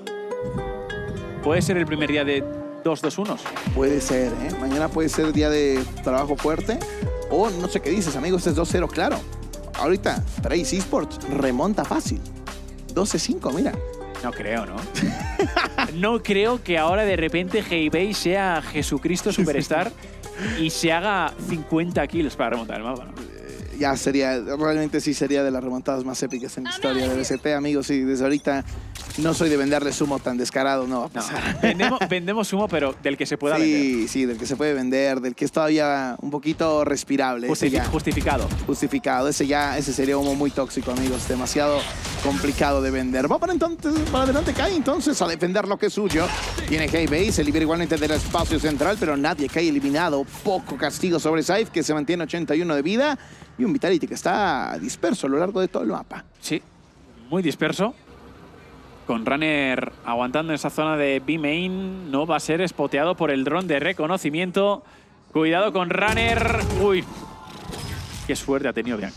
puede ser el primer día de dos dos uno. Puede ser, ¿eh? Mañana puede ser día de trabajo fuerte. O no sé qué dices, amigo, este es dos cero, claro. Ahorita, Trace Esports remonta fácil. doce cinco, mira. No creo, ¿no? No creo que ahora de repente Heibei sea Jesucristo Superstar y se haga cincuenta kills para remontar el mapa, ¿no? Ya sería, realmente sí sería de las remontadas más épicas en la historia del B C T, amigos. Sí, desde ahorita no soy de venderle humo tan descarado, no va a No, pasar. vendemos, vendemos humo, pero del que se pueda sí, vender. sí, del que se puede vender, del que es todavía un poquito respirable. Ese Justifi- ya, justificado. justificado. Ese ya, ese sería humo muy tóxico, amigos. Demasiado complicado de vender. Va para entonces, para adelante Kai, entonces, a defender lo que es suyo. Tiene Heibei, se libera igualmente del espacio central, pero nadie cae eliminado. Poco castigo sobre Saif, que se mantiene ochenta y uno de vida. Y un Vitality que está disperso a lo largo de todo el mapa. Sí, muy disperso. Con Runner aguantando en esa zona de B-Main, no va a ser spoteado por el dron de reconocimiento. Cuidado con Runner. Uy, qué suerte ha tenido Bianca.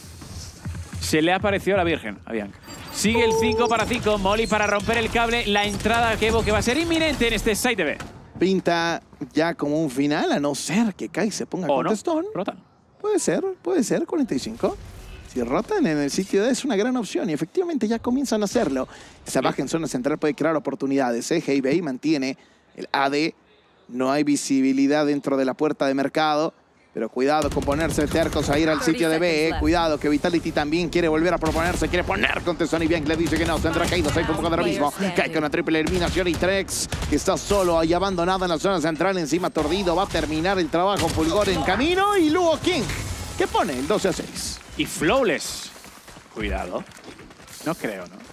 Se le ha aparecido la Virgen a Bianca. Sigue el cinco para cinco. Molly para romper el cable. La entrada a Kevo que va a ser inminente en este side de B. Pinta ya como un final, a no ser que Kai se ponga ¿O no? contestón. Rotan. Puede ser, puede ser, cuarenta y cinco. Si rotan en el sitio D es una gran opción y efectivamente ya comienzan a hacerlo. Esa baja en zona central puede crear oportunidades. ¿eh? Heibei mantiene el A D. No hay visibilidad dentro de la puerta de mercado. Pero cuidado con ponerse tercos a ir al sitio de B. ¿eh? Cuidado que Vitality también quiere volver a proponerse. Quiere poner contestón y Bianca le dice que no. Tendrá caído. Hay un poco de realismo. Cae con una triple eliminación y Trex, que está solo ahí abandonado en la zona central. Encima aturdido. Va a terminar el trabajo. Fulgor en camino. Y Lugo King, que pone el doce a seis. Y Flawless. Cuidado. No creo, ¿no?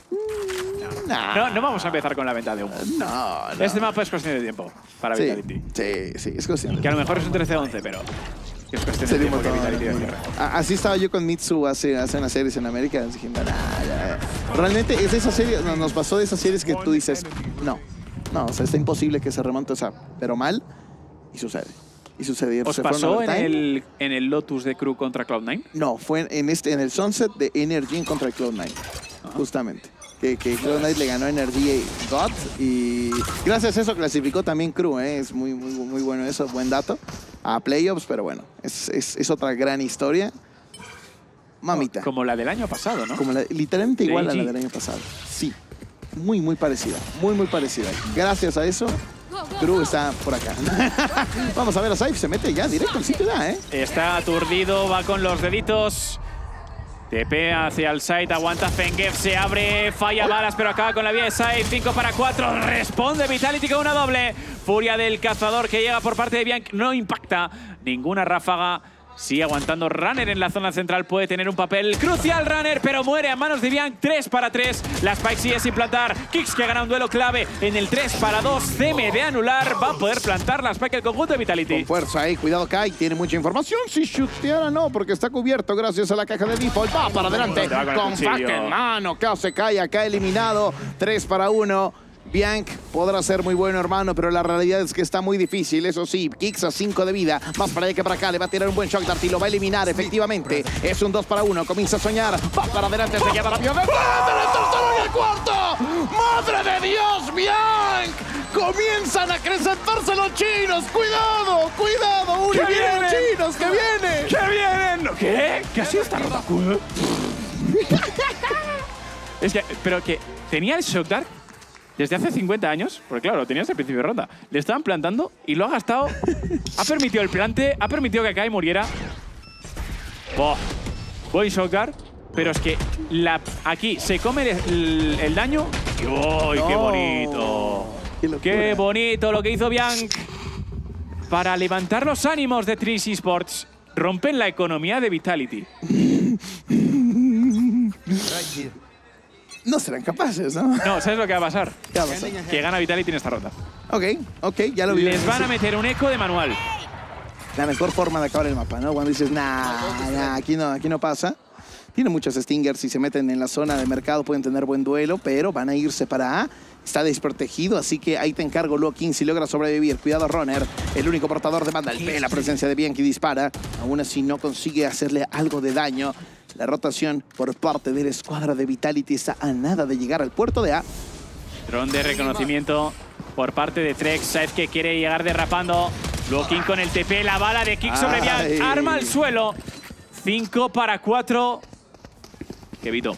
Nah. No, no vamos a empezar con la venta de humo. No, no. Este mapa es cuestión de tiempo para Sí, Vitality. sí, sí, es cuestión de Que a lo mejor es un trece once, pero es cuestión de Sería tiempo un que montón. Vitality cierre. A- Así estaba yo con Mitsu hace, hace unas series en América. Dije, nah, ya. Realmente es de esas series, no, nos pasó de esas series que tú dices, no, no, o sea, está imposible que se remonte, o sea, pero mal, y sucede. Y sucedió. ¿Os Se fueron pasó en overtime. el, en el Lotus de Crew contra Cloud nine? No, fue en, este, en el Sunset de Energy en contra de Cloud nine, justamente. Que, que Cloud nine le ganó a Energy God y gracias a eso clasificó también Crew, ¿eh? Es muy, muy, muy bueno eso, buen dato. A playoffs, pero bueno, es, es, es otra gran historia. Mamita. Como la del año pasado, ¿no? Como la- literalmente igual a la A G. del año pasado. Sí, muy, muy parecida, muy, muy parecida. Gracias a eso, Crew está por acá. Vamos a ver a Saif, se mete ya directo al sitio da, ¿eh? Está aturdido, va con los deditos. T P hacia el site, aguanta Fengev, se abre, falla balas, pero acaba con la vía de Saif. cinco para cuatro, responde Vitality con una doble. Furia del cazador que llega por parte de Bianc, no impacta ninguna ráfaga. Sigue aguantando Runner en la zona central, puede tener un papel crucial Runner, pero muere a manos de Bianc. tres para tres, la Spike sigue sin plantar. Kix que gana un duelo clave en el tres para dos, Ceme de anular, va a poder plantar la Spike el conjunto de Vitality. Con fuerza ahí, cuidado Kai, tiene mucha información. Si chuteara no, porque está cubierto gracias a la caja de default. Va para adelante, Va con el con cuchillo. faca en mano. Cao se cae acá eliminado, tres para uno. Bianc podrá ser muy bueno, hermano, pero la realidad es que está muy difícil. Eso sí, Kix a cinco de vida. Más para allá que para acá. Le va a tirar un buen shock dart y lo va a eliminar, efectivamente. Es un dos para uno. Comienza a soñar. Va para adelante, se queda la viola. ¡Puede el tercero en el cuarto! ¡Madre de Dios, Bianc! Comienzan a acrecentarse los chinos. ¡Cuidado, cuidado! ¡Uri, ¡Que vienen los vienen! chinos, que vienen! ¡Que vienen! ¿Qué? ¿Qué ha sido esta Rotaku? Es que, pero que tenía el shock dart desde hace cincuenta años, porque claro, lo tenía desde el principio de ronda, le estaban plantando y lo ha gastado. Ha permitido el plante, ha permitido que Kai muriera. Boh, buen shotgun, pero es que la, aquí se come el, el, el daño. ¡Uy, no. qué bonito! ¡Qué, ¡Qué bonito lo que hizo Bianc! Para levantar los ánimos de Trace Esports, rompen la economía de Vitality. No serán capaces, ¿no? No, ¿sabes lo que va a pasar? ¿Qué va a pasar? Que gana Vitality en esta ronda. Ok, ok, ya lo vi. Les van a meter un eco de manual. La mejor forma de acabar el mapa, ¿no? Cuando dices, nah, nah, aquí no, aquí no pasa. Tiene muchos Stingers, si se meten en la zona de mercado pueden tener buen duelo, pero van a irse para A. Está desprotegido, así que ahí te encargo, Lokin, si logra sobrevivir. Cuidado, Runner, el único portador de banda. Ve la presencia de Bianchi, dispara. Aún así no consigue hacerle algo de daño. La rotación por parte de la escuadra de Vitality está a nada de llegar al puerto de A. Dron de reconocimiento por parte de Trex. Sabes que quiere llegar derrapando. Lokin con el T P, la bala de kick sobre Bianchi. Arma al suelo. cinco para cuatro. Kevito.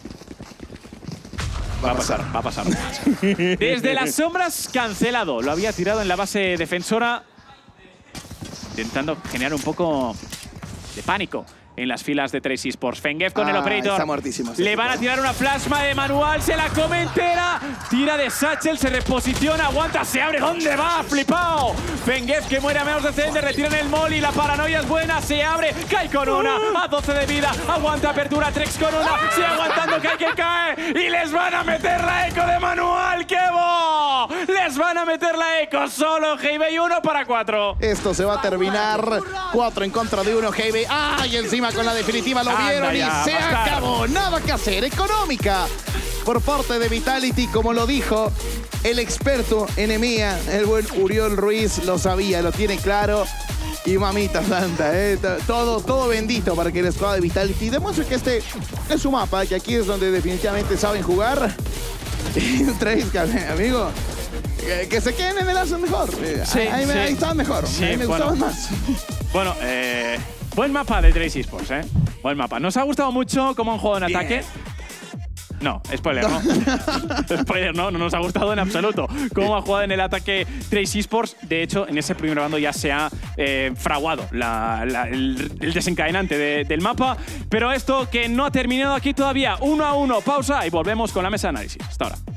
Va a pasar, va a pasar. Desde las sombras, cancelado. Lo había tirado en la base defensora, intentando generar un poco de pánico en las filas de Trace Esports. Fengev con ah, el Operator. Está muertísimo. Le van a tirar una plasma de manual, se la come entera. Tira de Satchel, se reposiciona, aguanta, se abre. ¿Dónde va? ¡Flipao! Fengev que muere a menos de C N, retiran el molly, la paranoia es buena, se abre. Kai con una, a doce de vida, aguanta apertura, Trex con una, sigue aguantando, Kai que cae. Y les van a meter la eco de manual, ¡Kevo! Les van a meter la eco solo, Heibei uno para cuatro. Esto se va a terminar cuatro en contra de uno, Heibei. ¡Ah! Y encima con la definitiva lo Anda vieron ya, y se bastardo. acabó. Nada que hacer. Económica por parte de Vitality, como lo dijo el experto en EMEA, el buen Uriol Ruiz, lo sabía, lo tiene claro. Y mamita santa, ¿eh? todo, todo bendito para que la escuadra de Vitality demuestre que este es su mapa, que aquí es donde definitivamente saben jugar. Y Trace, amigo, que, que se queden en el Ascent mejor. Sí, ahí, sí. ahí estaban mejor, Sí, ahí me bueno. gustaban más. Bueno, eh, buen mapa de Trace Esports, ¿eh? Buen mapa. ¿Nos ha gustado mucho cómo han jugado en Bien. ataque? No, spoiler, no. Spoiler, no, no nos ha gustado en absoluto cómo ha jugado en el ataque Trace Esports. De hecho, en ese primer bando ya se ha eh, fraguado la, la, el, el desencadenante de, del mapa. Pero esto que no ha terminado aquí todavía. Uno a uno, pausa y volvemos con la mesa de análisis. Hasta ahora.